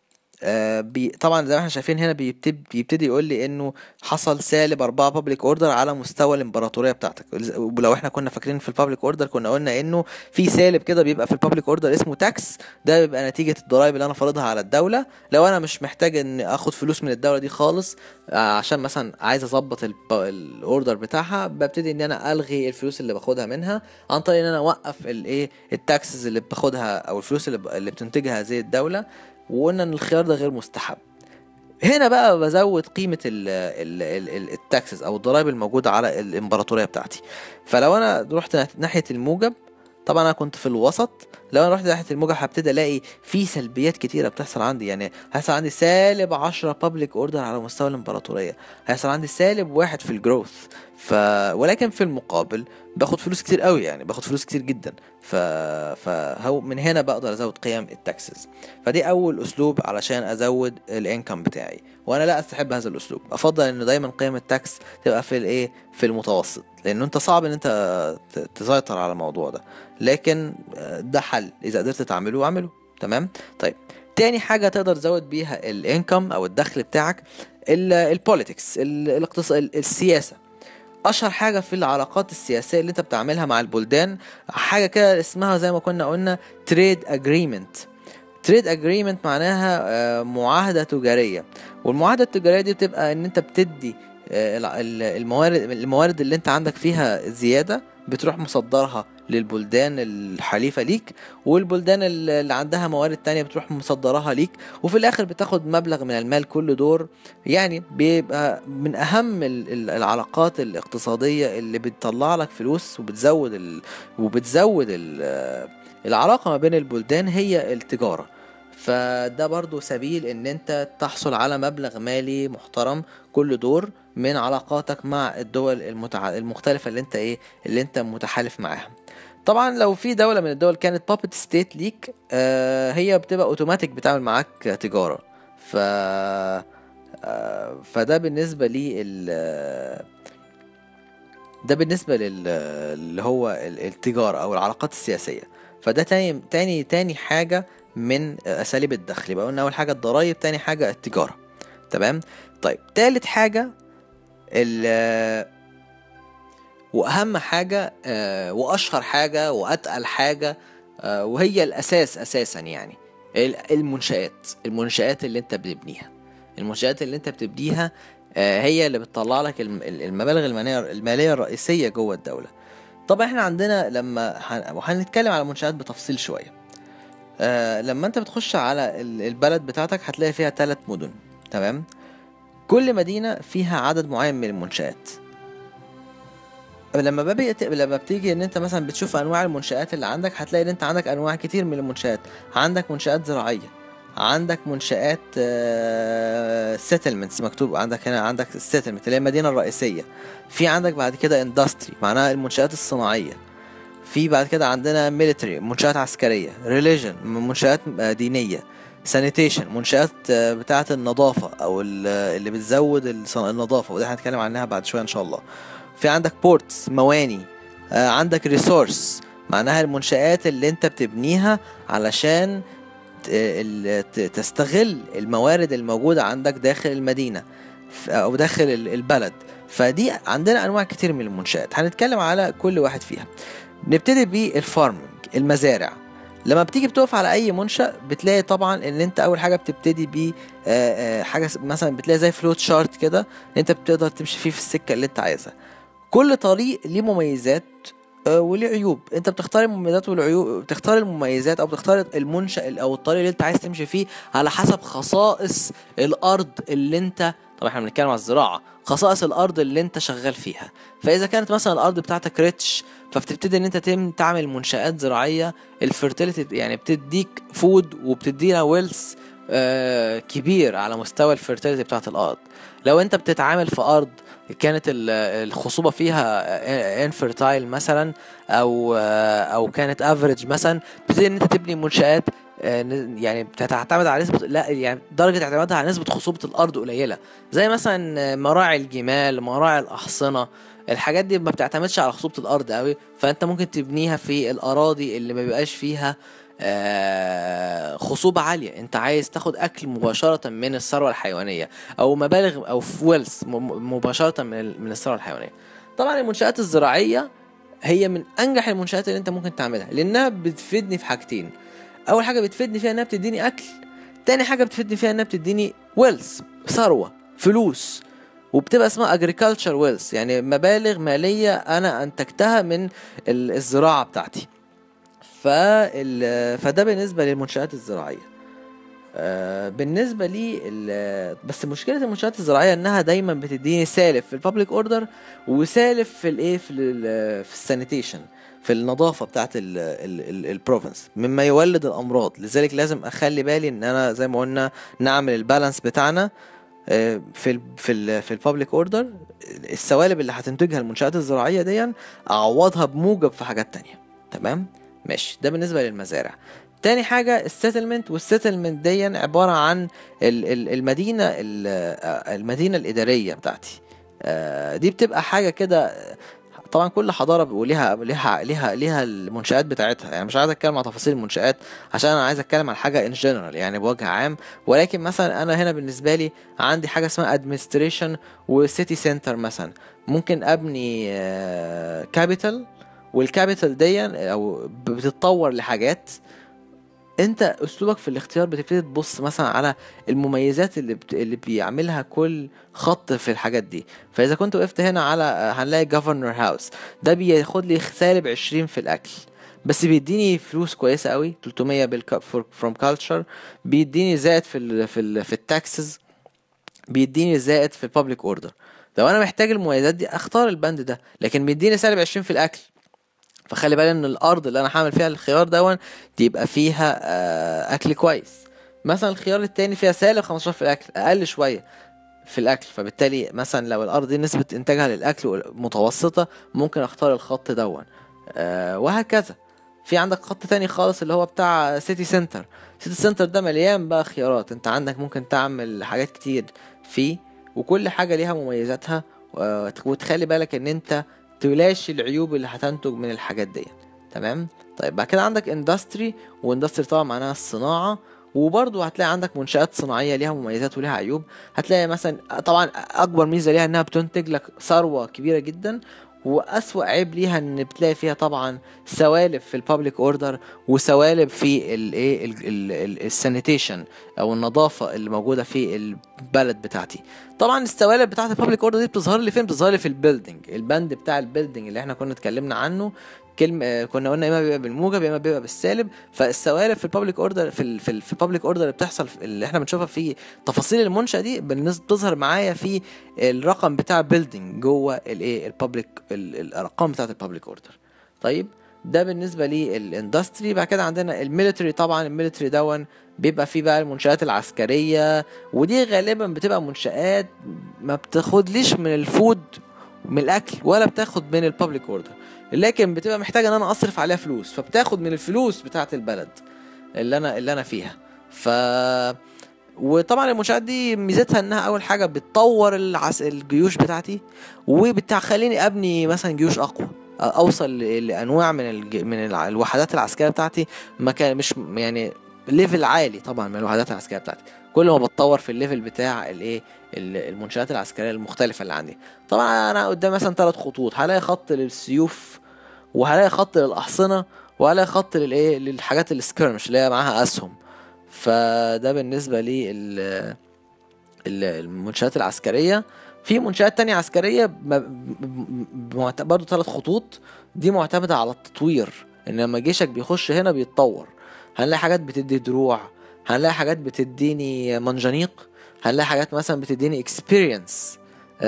طبعا زي ما احنا شايفين هنا بيبتدي يقول لي انه حصل -4 بابليك اوردر على مستوى الامبراطوريه بتاعتك. ولو احنا كنا فاكرين في البابليك اوردر كنا قلنا انه في سالب كده بيبقى في البابليك اوردر اسمه تاكس، ده بيبقى نتيجه الضرائب اللي انا فرضها على الدوله. لو انا مش محتاج ان اخد فلوس من الدوله دي خالص، عشان مثلا عايز اظبط الاوردر بتاعها، ببتدي ان انا الغي الفلوس اللي باخدها منها عن طريق ان انا اوقف الايه التاكسز اللي باخدها او الفلوس اللي بتنتجها هذه الدوله، وقلنا ان الخيار ده غير مستحب. هنا بقى بزود قيمة التاكسز او الضرائب الموجودة على الامبراطورية بتاعتي. فلو انا رحت ناحية الموجب، طبعا انا كنت في الوسط، لو انا رحت ناحية الموجب هبتدي الاقي في سلبيات كتيرة بتحصل عندي. يعني هيحصل عندي -10 بابليك اوردر على مستوى الامبراطورية، هيحصل عندي -1 في الجروث. ولكن في المقابل باخد فلوس كتير قوي، يعني باخد فلوس كتير جدا. فهو من هنا بقدر ازود قيم التاكسز. فدي اول اسلوب علشان ازود الانكم بتاعي، وانا لا استحب هذا الاسلوب. افضل ان دايما قيم التاكس تبقى في الايه، في المتوسط. لانه انت صعب ان انت تسيطر على الموضوع ده، لكن ده حل اذا قدرت تعمله اعمله. تمام. طيب تاني حاجة تقدر تزود بيها الانكم او الدخل بتاعك البوليتكس، السياسة. اشهر حاجة في العلاقات السياسية اللي انت بتعملها مع البلدان حاجة كده اسمها زي ما كنا قلنا تريد اجريمنت. تريد اجريمنت معناها معاهدة تجارية، والمعاهدة التجارية دي بتبقى ان انت بتدي الموارد اللي انت عندك فيها زيادة بتروح مصدرها للبلدان الحليفة ليك، والبلدان اللي عندها موارد تانية بتروح مصدرها ليك، وفي الاخر بتاخد مبلغ من المال كل دور. يعني بيبقى من اهم العلاقات الاقتصادية اللي بتطلع لك فلوس وبتزود العلاقة ما بين البلدان هي التجارة. فده برضو سبيل ان انت تحصل على مبلغ مالي محترم كل دور من علاقاتك مع الدول المختلفة اللي انت متحالف معاها. طبعا لو في دولة من الدول كانت بابت ستيت ليك، هي بتبقى اوتوماتيك بتعمل معاك تجارة. ف فده بالنسبة لي ده بالنسبة اللي هو التجارة او العلاقات السياسية. فده تاني حاجة من اساليب الدخل. يبقى قلنا اول حاجة الضرايب، تاني حاجة التجارة. تمام. طيب تالت حاجة واهم حاجة واشهر حاجة واتقل حاجة وهي الاساس اساسا، يعني المنشآت اللي انت بتبنيها. المنشآت اللي انت بتبنيها هي اللي بتطلع لك المبالغ المالية الرئيسية جوه الدولة. طبعا احنا عندنا وهنتكلم على المنشآت بتفصيل شوية. لما انت بتخش على البلد بتاعتك هتلاقي فيها 3 مدن. تمام. كل مدينة فيها عدد معين من المنشآت. لما بتيجي ان انت مثلا بتشوف انواع المنشآت اللي عندك، هتلاقي ان انت عندك انواع كتير من المنشآت. عندك منشآت زراعية، عندك منشآت سيتلمنتس مكتوب عندك هنا، عندك السيتلمنت اللي هي المدينة الرئيسية. في عندك بعد كده اندستري معناها المنشآت الصناعية. في بعد كده عندنا ميليتري منشآت عسكرية، ريليجن منشآت دينية، سانيتيشن منشآت بتاعة النظافة او اللي بتزود النظافة، وده هنتكلم عنها بعد شوية ان شاء الله. في عندك بورتس مواني، عندك ريسورس معناها المنشآت اللي انت بتبنيها علشان تستغل الموارد الموجودة عندك داخل المدينة او داخل البلد. فدي عندنا انواع كتير من المنشآت، هنتكلم على كل واحد فيها. نبتدي بالفارمنج، المزارع. لما بتيجي بتقف على اي منشأ بتلاقي طبعا ان انت اول حاجة بتبتدي ب حاجة مثلا بتلاقي زي فلوت شارت كده، انت بتقدر تمشي فيه في السكة اللي انت عايزها. كل طريق ليه مميزات وليه عيوب. انت بتختار المميزات والعيوب، بتختار المميزات او بتختار المنشأ او الطريق اللي انت عايز تمشي فيه على حسب خصائص الارض اللي انت، طبعا احنا بنتكلم على الزراعة، خصائص الارض اللي انت شغال فيها. فاذا كانت مثلا الارض بتاعتك ريتش، فبتبتدي ان انت تعمل منشآت زراعية الفيرتيليتي، يعني بتديك فود وبتدينا ويلث كبير على مستوى الفيرتيليتي بتاعت الارض. لو انت بتتعامل في ارض كانت الخصوبة فيها انفرتايل مثلا او كانت افريج مثلا، بتبتدي ان انت تبني منشآت يعني بتعتمد على نسبة، لا يعني درجة اعتمادها على نسبة خصوبة الارض قليلة، زي مثلا مراعي الجمال، مراعي الاحصنة. الحاجات دي ما بتعتمدش على خصوبة الارض قوي، فانت ممكن تبنيها في الاراضي اللي ما بيبقاش فيها خصوبة عالية. انت عايز تاخد اكل مباشرة من الثروة الحيوانية او مبالغ او فويلز مباشرة من الثروة الحيوانية. طبعا المنشآت الزراعية هي من انجح المنشآت اللي انت ممكن تعملها، لانها بتفيدني في حاجتين. اول حاجة بتفيدني فيها انها بتديني اكل، تاني حاجة بتفيدني فيها انها بتديني ويلز، ثروة، فلوس، وبتبقى اسمها agriculture wealth، يعني مبالغ مالية انا انتجتها من الزراعة بتاعتي. فده بالنسبة للمنشآت الزراعية. بالنسبة لي بس مشكلة المنشآت الزراعية انها دايما بتديني سالف في البابليك اوردر وسالف في في السانيتيشن، في النظافة بتاعت البروفنس، مما يولد الامراض. لذلك لازم اخلي بالي ان انا زي ما قلنا نعمل البالانس بتاعنا في البابليك اوردر. السوالب اللي هتنتجها المنشآت الزراعية دي اعوضها بموجب في حاجات تانية. تمام ماشي. ده بالنسبة للمزارع. تاني حاجة السيتلمنت، والسيتلمنت دي عبارة عن المدينة الإدارية بتاعتي. دي بتبقى حاجة كده، طبعا كل حضاره وليها المنشآت بتاعتها، يعني مش عايز اتكلم عن تفاصيل المنشآت عشان انا عايز اتكلم عن حاجه ان جنرال يعني بوجه عام. ولكن مثلا انا هنا بالنسبه لي عندي حاجه اسمها ادمنستريشن وسيتي سنتر مثلا. ممكن ابني كابيتال، والكابيتال دي او بتتطور لحاجات. انت اسلوبك في الاختيار بتبتدي تبص مثلا على المميزات اللي بيعملها كل خط في الحاجات دي. فاذا كنت وقفت هنا على هنلاقي جوفرنر هاوس، ده بياخد لي سالب 20 في الاكل، بس بيديني فلوس كويسه قوي 300 فروم كالتشر. بيديني زائد في التاكسز، بيديني زائد في البابليك اوردر. لو انا محتاج المميزات دي اختار البند ده، لكن بيديني سالب 20 في الاكل. فخلي بالي ان الارض اللي انا هعمل فيها الخيار دون دي يبقى فيها اكل كويس. مثلا الخيار التاني فيها سالب 15 في الاكل، اقل شويه في الاكل، فبالتالي مثلا لو الارض دي نسبه انتاجها للاكل متوسطه ممكن اختار الخط دون. وهكذا. في عندك خط تاني خالص اللي هو بتاع سيتي سنتر. سيتي سنتر ده مليان بقى خيارات، انت عندك ممكن تعمل حاجات كتير فيه، وكل حاجه ليها مميزاتها. وتخلي بالك ان انت تلاشي العيوب اللي هتنتج من الحاجات دي. تمام. طيب بعد كده عندك اندستري، واندستري طبعا معناها الصناعه، وبرضه هتلاقي عندك منشآت صناعية ليها مميزات وليها عيوب. هتلاقي مثلا طبعا أكبر ميزة ليها إنها بتنتج لك ثروة كبيرة جدا، وأسوأ عيب ليها إن بتلاقي فيها طبعا سوالب في البابليك اوردر، وسوالب في الايه السانيتيشن او النظافة اللي موجودة في البلد بتاعتي. طبعا السوالب بتاعت البابليك اوردر دي بتظهر لي فين؟ بتظهر لي في البيلدينج، البند بتاع البيلدينج اللي احنا كنا اتكلمنا عنه. كنا قلنا اما بيبقى بالموجب اما بيبقى بالسالب. فالسوالب في البابليك اوردر في البابليك اوردر اللي بتحصل اللي احنا بنشوفها في تفاصيل المنشأ دي بتظهر معايا في الرقم بتاع بيلدينج جوه الايه البابليك الارقام بتاعت البابليك اوردر. طيب ده بالنسبه للاندستري. بعد كده عندنا الميليتري. طبعا الميليتري دون بيبقى فيه بقى المنشآت العسكريه، ودي غالبا بتبقى منشآت ما بتاخدليش من الفود من الاكل ولا بتاخد من البابليك اوردر، لكن بتبقى محتاجه ان انا اصرف عليها فلوس، فبتاخد من الفلوس بتاعه البلد اللي انا فيها. وطبعا المنشآت دي ميزتها انها اول حاجه بتطور الجيوش بتاعتي، وبتخليني ابني مثلا جيوش اقوى، اوصل لانواع من الوحدات العسكريه بتاعتي مكان مش يعني ليفل عالي طبعا من الوحدات العسكريه بتاعتي. كل ما بتطور في الليفل بتاع المنشآت العسكريه المختلفه اللي عندي. طبعا انا قدام مثلا 3 خطوط، هلاقي خط للسيوف، وهلاقي خط للاحصنه، وهلاقي خط للحاجات السكيرمش اللي هي معاها اسهم. فده بالنسبه لي المنشآت العسكريه. في منشآت تانية عسكرية برضو 3 خطوط، دي معتمدة على التطوير، ان لما جيشك بيخش هنا بيتطور. هنلاقي حاجات بتدي دروع، هنلاقي حاجات بتديني منجنيق، هنلاقي حاجات مثلا بتديني experience،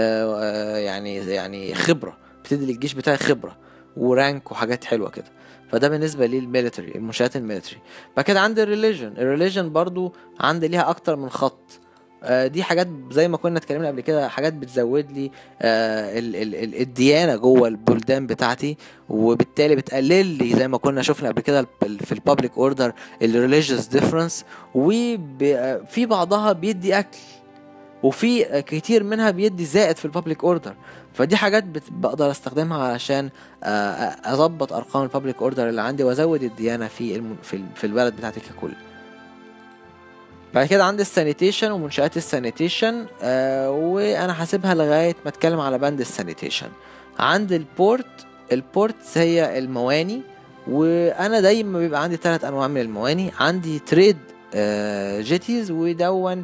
يعني خبرة، بتدي للجيش بتاعي خبرة ورانك وحاجات حلوة كده. فده بالنسبة لي الميليتري، المنشآت الميليتري. بعد كده عندي الريليجن برضو عندي ليها اكتر من خط. دي حاجات زي ما كنا اتكلمنا قبل كده، حاجات بتزود لي الديانة جوه البلدان بتاعتي، وبالتالي بتقلل لي زي ما كنا شفنا قبل كده في البابليك اوردر الريليجيوس ديفرنس. وفي بعضها بيدي اكل، وفي كتير منها بيدي زائد في البابليك اوردر. فدي حاجات بقدر استخدمها علشان اضبط ارقام البابليك اوردر اللي عندي، وازود الديانة في البلد بتاعتي ككل. بعد كده عندي السانيتيشن ومنشآت السانيتيشن، وانا حاسبها لغاية ما اتكلم على بند السانيتيشن. عند البورت هي المواني، وانا دايما بيبقى عندي 3 انواع من المواني. عندي تريد جيتيز، ودون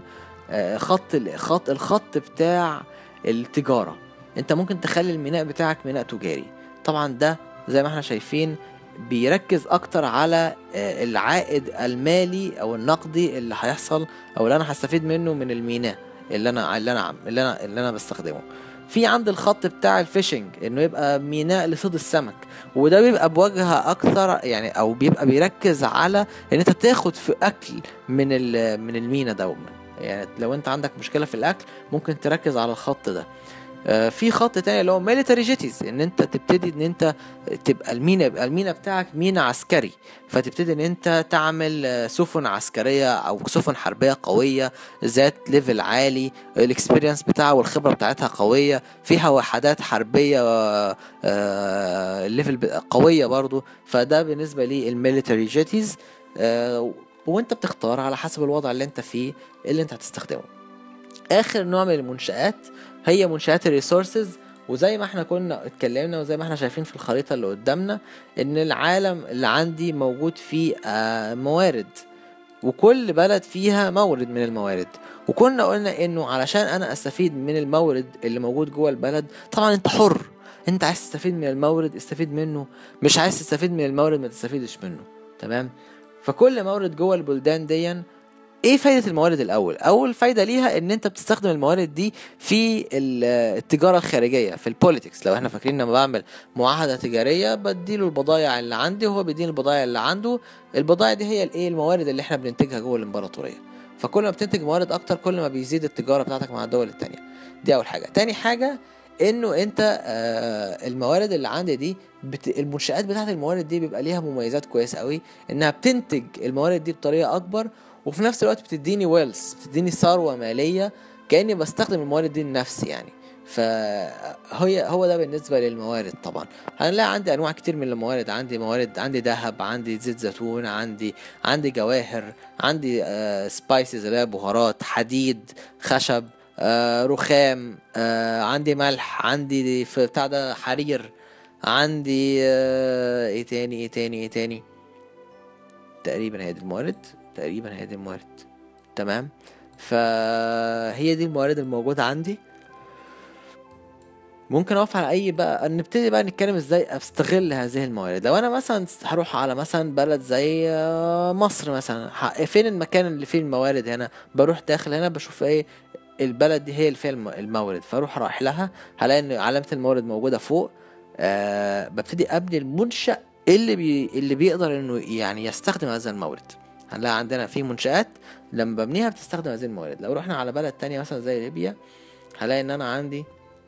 الخط بتاع التجارة. انت ممكن تخلي الميناء بتاعك ميناء تجاري. طبعا ده زي ما احنا شايفين بيركز اكتر على العائد المالي او النقدي اللي هيحصل، او اللي انا هستفيد منه من الميناء اللي انا بستخدمه. في عند الخط بتاع الفيشنج انه يبقى ميناء لصيد السمك، وده بيبقى بوجهة اكثر يعني، او بيبقى بيركز على ان انت تاخد في اكل من الميناء دوما. يعني لو انت عندك مشكلة في الاكل ممكن تركز على الخط ده. في خط تاني اللي هو ميليتري جيتيز، ان انت تبتدي ان انت تبقى المينا بتاعك مينا عسكري، فتبتدي ان انت تعمل سفن عسكرية او سفن حربية قوية ذات ليفل عالي، الاكسبيرينس بتاعها والخبرة بتاعتها قوية، فيها وحدات حربية ليفل قوية برضو. فده بالنسبة لي الميليتري جيتيز. وانت بتختار على حسب الوضع اللي انت فيه اللي انت هتستخدمه. اخر نوع من المنشآت هي منشآت الريسورسز. وزي ما احنا كنا اتكلمنا وزي ما احنا شايفين في الخريطة اللي قدامنا، ان العالم اللي عندي موجود فيه موارد، وكل بلد فيها مورد من الموارد. وكنا قلنا انه علشان انا استفيد من المورد اللي موجود جوه البلد، طبعا انت حر، انت عايز تستفيد من المورد استفيد منه، مش عايز تستفيد من المورد ما تستفيدش منه. تمام. فكل مورد جوه البلدان دي، ايه فايدة الموارد؟ اول فايدة ليها ان انت بتستخدم الموارد دي في التجارة الخارجية، في البوليتكس. لو احنا فاكرين لما بعمل معاهدة تجارية بديله البضائع اللي عندي وهو بيديني البضائع اللي عنده. البضائع دي هي الايه؟ الموارد اللي احنا بننتجها جوه الامبراطورية. فكل ما بتنتج موارد اكتر كل ما بيزيد التجارة بتاعتك مع الدول التانية. دي اول حاجة. تاني حاجة انه انت الموارد اللي عندي دي المنشآت بتاعت الموارد دي بيبقى ليها مميزات كويسة قوي، انها بتنتج الموارد دي بطريقة اكبر، وفي نفس الوقت بتديني ويلز، بتديني ثروة مالية، كأني بستخدم الموارد دي لنفسي يعني. هو ده بالنسبة للموارد. طبعا هنلاقي عندي انواع كتير من الموارد. عندي موارد، عندي ذهب، عندي زيت زيتون، عندي جواهر، عندي سبايسز اللي هي بهارات، حديد، خشب، رخام، عندي ملح، عندي في بتاع ده حرير، عندي ايه تاني تقريبا هي دي الموارد. تمام. فهي دي الموارد الموجودة عندي. ممكن اقف على اي بقى، نبتدي بقى نتكلم ازاي استغل هذه الموارد. لو انا مثلا هروح على مثلا بلد زي مصر مثلا، فين المكان اللي فيه الموارد؟ هنا بروح داخل هنا بشوف ايه البلد دي هي اللي فيها المورد، فاروح رايح لها هلاقي ان علامة المورد موجودة فوق. ببتدي ابني المنشأ اللي بيقدر انه يعني يستخدم هذا المورد. هنلاقي عندنا في منشآت لما ببنيها بتستخدم هذه الموارد. لو رحنا على بلد تانية مثلا زي ليبيا، هلاقي ان انا عندي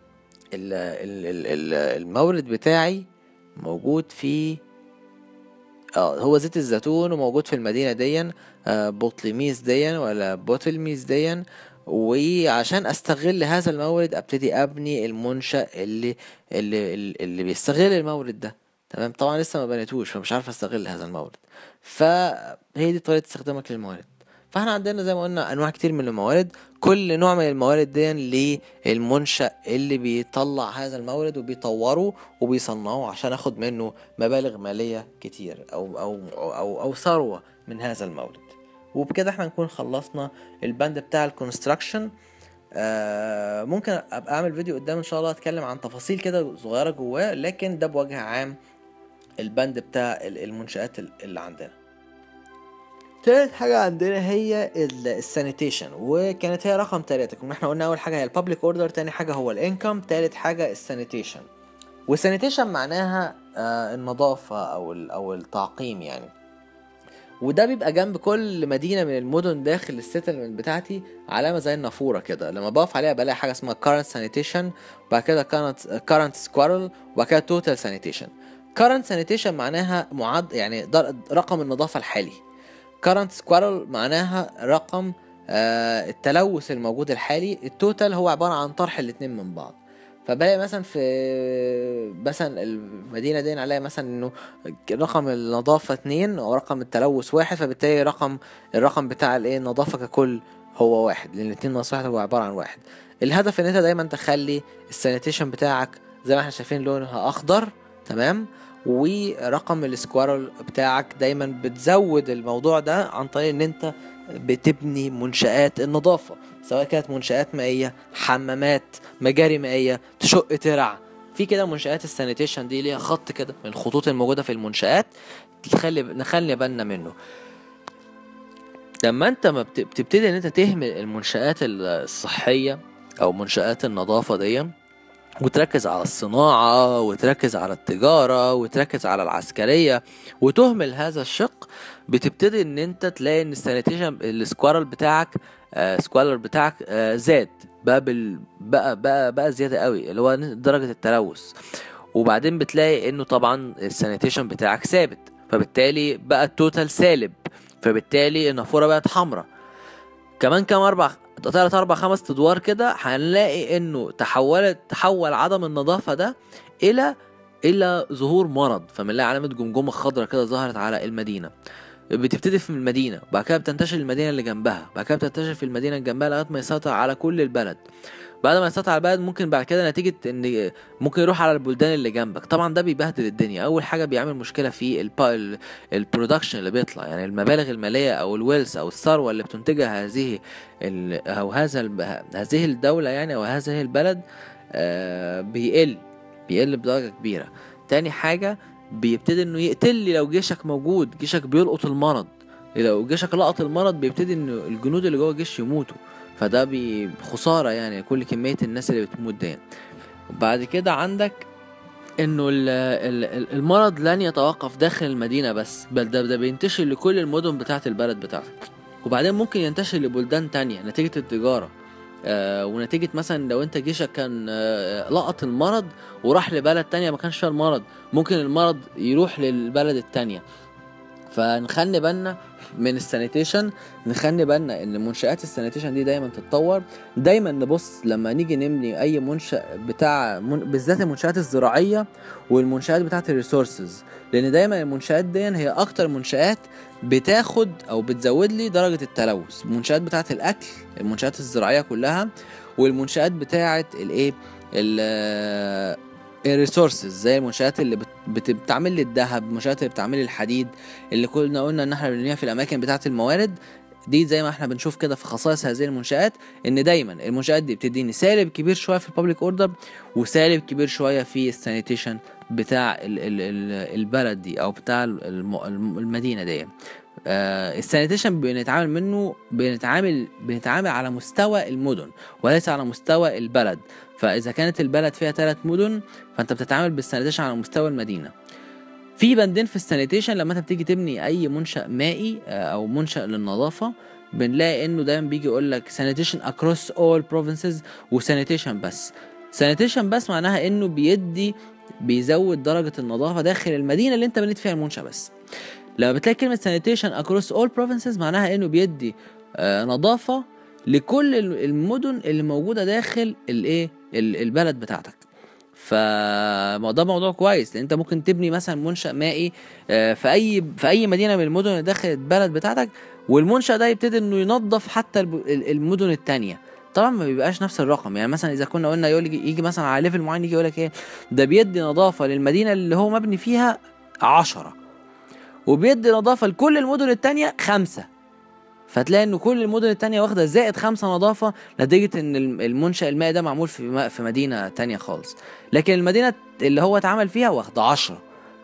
المورد بتاعي موجود في هو زيت الزيتون، وموجود في المدينة دي بطليميس دي ولا بوتلميس دي. وعشان استغل هذا المورد ابتدي ابني المنشأ اللي بيستغل المورد ده. تمام. طبعا لسه ما بنيتوش فمش عارف استغل هذا المورد. فهي دي طريقة استخدامك للموارد. فاحنا عندنا زي ما قلنا انواع كتير من الموارد، كل نوع من الموارد دي للمنشأ اللي بيطلع هذا المورد وبيطوره وبيصنعه عشان اخد منه مبالغ مالية كتير او ثروة من هذا المورد. وبكده احنا نكون خلصنا البند بتاع الكونستراكشن. ممكن ابقى اعمل فيديو قدام ان شاء الله اتكلم عن تفاصيل كده صغيرة جواه، لكن ده بوجه عام البند بتاع المنشآت اللي عندنا. تالت حاجة عندنا هي السانيتيشن، وكانت هي رقم 3. كنا احنا قلنا اول حاجة هي البابليك اوردر، تاني حاجة هو الانكم، تالت حاجة السانيتيشن. والسانيتيشن معناها النظافة او التعقيم يعني. وده بيبقى جنب كل مدينة من المدن داخل السيتلمنت بتاعتي علامة زي النافورة كده، لما بقف عليها بلاقي حاجة اسمها current sanitation، وبعد كده current squirrel، وبعد كده total sanitation. current sanitation معناها يعني رقم النظافة الحالي. current squirrel معناها رقم التلوث الموجود الحالي. التوتال هو عبارة عن طرح الاتنين من بعض. فبلاقي مثلا في المدينة دي عليها مثلا انه رقم النظافة 2 ورقم التلوث 1، فبالتالي الرقم بتاع النظافة ككل هو 1، لان 2 ناقص 1 هو عبارة عن 1. الهدف ان انت دايما تخلي السانيتيشن بتاعك زي ما احنا شايفين لونها اخضر. تمام. ورقم السكوارل بتاعك دايما بتزود الموضوع ده عن طريق ان انت بتبني منشآت النظافة، سواء كانت منشآت مائية، حمامات، مجاري مائية، تشق ترع. في كده منشآت السانيتيشن دي ليها خط كده من الخطوط الموجودة في المنشآت نخلي بالنا منه. لما انت ما بتبتدي ان انت تهمل المنشآت الصحية او منشآت النظافة دي، وتركز على الصناعة وتركز على التجارة وتركز على العسكرية وتهمل هذا الشق، بتبتدي ان انت تلاقي ان السانيتيشن سكوالر بتاعك زاد بقى بقى زيادة قوي، اللي هو درجة التلوث. وبعدين بتلاقي انه طبعا السانيتيشن بتاعك ثابت، فبالتالي بقى التوتال سالب، فبالتالي النافورة بقت حمراء. كمان كام 3 4 5 ادوار كده هنلاقي انه تحول عدم النظافة ده الى ظهور مرض. فبنلاقي علامة جمجمة خضراء كده ظهرت على المدينة، بتبتدي في المدينة وبعد كده بتنتشر المدينة اللي جنبها، بعد كده بتنتشر في المدينة اللي جنبها لغاية ما يسيطر على كل البلد. بعد ما يسيطر على البلد ممكن بعد كده نتيجة ان ممكن يروح على البلدان اللي جنبك. طبعا ده بيبهدل الدنيا. اول حاجة بيعمل مشكلة في البرودكشن اللي بيطلع، يعني المبالغ المالية او الويلز او الثروة اللي بتنتجها هذه الدولة يعني او هذه البلد بيقل بدرجة كبيرة. تاني حاجة بيبتدي انه يقتل لي لو جيشك موجود، جيشك بيلقط المرض. لو جيشك لقط المرض بيبتدي انه الجنود اللي جوه الجيش يموتوا، فده بخسارة يعني كل كمية الناس اللي بتموت دي. وبعد كده عندك انه المرض لن يتوقف داخل المدينة بس، بل ده بينتشر لكل المدن بتاعة البلد بتاعتك، وبعدين ممكن ينتشر لبلدان تانية نتيجة التجارة. ونتيجة مثلا لو انت جيشك كان لقط المرض وراح لبلد تانية ما كانش فيها المرض، ممكن المرض يروح للبلد التانية. فنخلي بالنا من السانيتيشن، نخلي بالنا ان منشآت السانيتيشن دي دايما تتطور. دايما نبص لما نيجي نبني اي منشأ بالذات المنشآت الزراعية والمنشآت بتاعة الريسورسز، لان دايما المنشآت دي هي اكتر منشآت بتاخد او بتزود لي درجة التلوث. المنشآت بتاعة الاكل، المنشآت الزراعية كلها، والمنشآت بتاعة الايه الريسورسز زي المنشآت اللي بتعمل لي الذهب، المنشآت اللي بتعمل لي الحديد، اللي كنا قلنا ان احنا بنبنيها في الاماكن بتاعه الموارد دي. زي ما احنا بنشوف كده في خصائص هذه المنشآت، ان دايما المنشآت دي بتديني سالب كبير شويه في البابليك اوردر وسالب كبير شويه في السانيتيشن بتاع البلد دي او بتاع المدينه دي. السانيتيشن بنتعامل على مستوى المدن وليس على مستوى البلد. فاذا كانت البلد فيها 3 مدن فانت بتتعامل بالسانيتيشن على مستوى المدينه. في بندين في السانيتيشن لما انت بتيجي تبني اي منشأ مائي او منشأ للنظافه، بنلاقي انه دايما بيجي يقول لك sanitation across all provinces وسانيتيشن بس. سانيتيشن بس معناها انه بيزود درجه النظافه داخل المدينه اللي انت بنيت فيها المنشأ بس. لما بتلاقي كلمه sanitation across all provinces معناها انه بيدي نظافه لكل المدن اللي موجوده داخل البلد بتاعتك. فده موضوع كويس، لان انت ممكن تبني مثلا منشأ مائي في اي مدينه من المدن اللي داخل البلد بتاعتك، والمنشأ ده يبتدي انه ينظف حتى المدن التانية. طبعا ما بيبقاش نفس الرقم، يعني مثلا اذا كنا قلنا يجي مثلا على ليفل معين يجي يقولك ايه ده بيدي نظافه للمدينه اللي هو مبني فيها 10 وبيدي نظافه لكل المدن التانية 5، فتلاقي ان كل المدن التانية واخدة زائد 5 نظافة نتيجة ان المنشأ المائي ده معمول في مدينة تانية خالص، لكن المدينة اللي هو اتعمل فيها واخدة 10.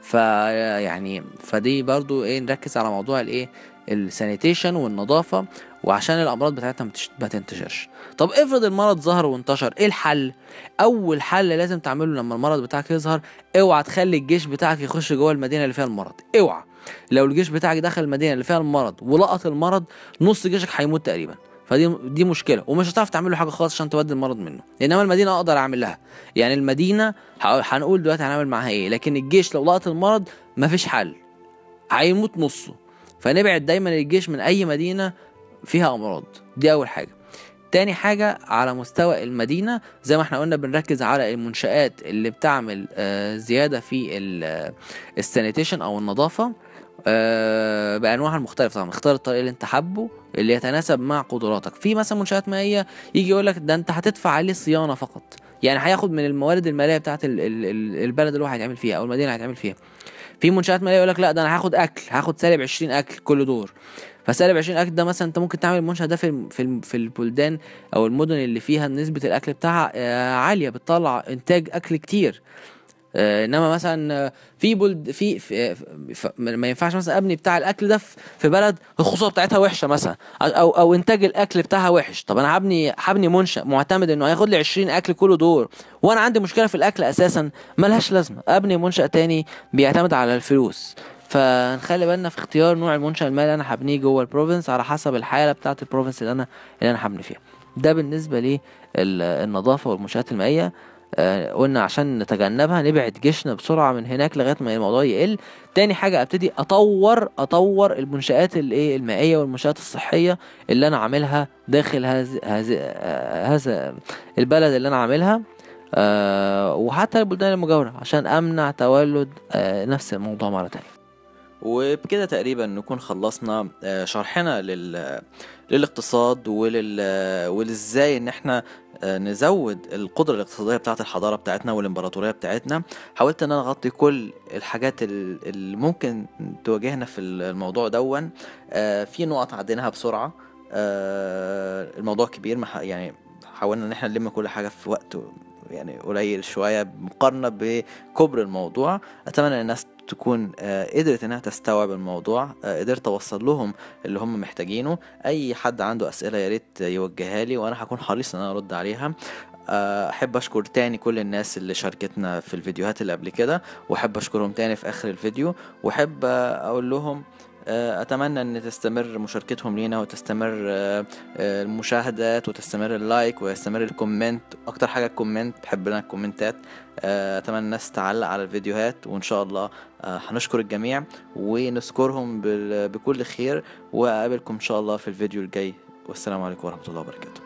فدي برضو نركز على موضوع السانيتيشن والنظافة، وعشان الامراض بتاعتها ما تنتشرش. طب افرض المرض ظهر وانتشر، ايه الحل؟ اول حل لازم تعمله لما المرض بتاعك يظهر، اوعى تخلي الجيش بتاعك يخش جوه المدينة اللي فيها المرض. اوعى. لو الجيش بتاعك دخل المدينه اللي فيها المرض ولقط المرض، نص جيشك هيموت تقريبا. فدي مشكله، ومش هتعرف تعمل له حاجه خالص عشان تودي المرض منه. انما المدينه اقدر اعمل لها، يعني المدينه هنقول دلوقتي هنعمل معاها ايه، لكن الجيش لو لقط المرض مفيش حل، هيموت نصه. فنبعد دايما الجيش من اي مدينه فيها امراض. دي اول حاجه. تاني حاجة على مستوى المدينة زي ما احنا قلنا بنركز على المنشآت اللي بتعمل زيادة في السانيتيشن او النظافة بانواعها المختلفه. طبعا اختار الطريق اللي انت حابه اللي يتناسب مع قدراتك. في مثلا منشآت مائيه يجي يقول لك ده انت هتدفع عليه صيانه فقط، يعني هياخد من الموارد الماليه بتاعه البلد اللي هو هيتعمل فيها او المدينه اللي هيتعمل فيها. في منشآت ماليه يقول لك لا ده انا هاخد اكل، هاخد سالب 20 اكل كل دور. فسالب 20 اكل ده مثلا انت ممكن تعمل المنشأ ده في البلدان او المدن اللي فيها نسبه الاكل بتاعها عاليه، بتطلع انتاج اكل كتير. انما مثلا في بلد ما ينفعش مثلا ابني بتاع الاكل ده في بلد الخصوبه بتاعتها وحشه مثلا، او انتاج الاكل بتاعها وحش. طب انا هبني منشأ معتمد انه هياخد لي 20 اكل كل دور، وانا عندي مشكله في الاكل اساسا، ملهاش لازمه. ابني منشأ تاني بيعتمد على الفلوس. فنخلي بالنا في اختيار نوع المنشأ المالي اللي انا هبنيه جوه البروفنس على حسب الحاله بتاعه البروفنس اللي انا هبني فيها. ده بالنسبه لي النظافه والمنشآت المائيه. قلنا عشان نتجنبها نبعد جيشنا بسرعة من هناك لغاية ما الموضوع يقل. تاني حاجة ابتدي اطور المنشآت المائية والمنشآت الصحية اللي انا عاملها داخل هذا البلد اللي انا عاملها، وحتى البلدان المجاورة عشان امنع تولد نفس الموضوع مرة تانية. وبكده تقريبا نكون خلصنا شرحنا للاقتصاد ولازاي ان احنا نزود القدرة الاقتصادية بتاعت الحضارة بتاعتنا والامبراطورية بتاعتنا. حاولت ان انا اغطي كل الحاجات اللي ممكن تواجهنا في الموضوع دون. في نقط عديناها بسرعة، الموضوع كبير، يعني حاولنا ان احنا نلم كل حاجة في وقت يعني قليل شوية مقارنة بكبر الموضوع. اتمنى الناس تكون قدرت انها تستوعب الموضوع، قدرت اوصل لهم اللي هم محتاجينه. اي حد عنده اسئلة يا ريت يوجهها لي وانا هكون حريص ان انا ارد عليها. احب اشكر تاني كل الناس اللي شاركتنا في الفيديوهات اللي قبل كده، واحب اشكرهم تاني في اخر الفيديو، واحب اقول لهم اتمنى ان تستمر مشاركتهم لينا، وتستمر المشاهدات، وتستمر اللايك، ويستمر الكومنت. اكتر حاجة الكومنت، بحب لنا الكومنتات. اتمنى الناس تعلق على الفيديوهات، وان شاء الله هنشكر الجميع ونذكرهم بكل خير، واقابلكم ان شاء الله في الفيديو الجاي. والسلام عليكم ورحمة الله وبركاته.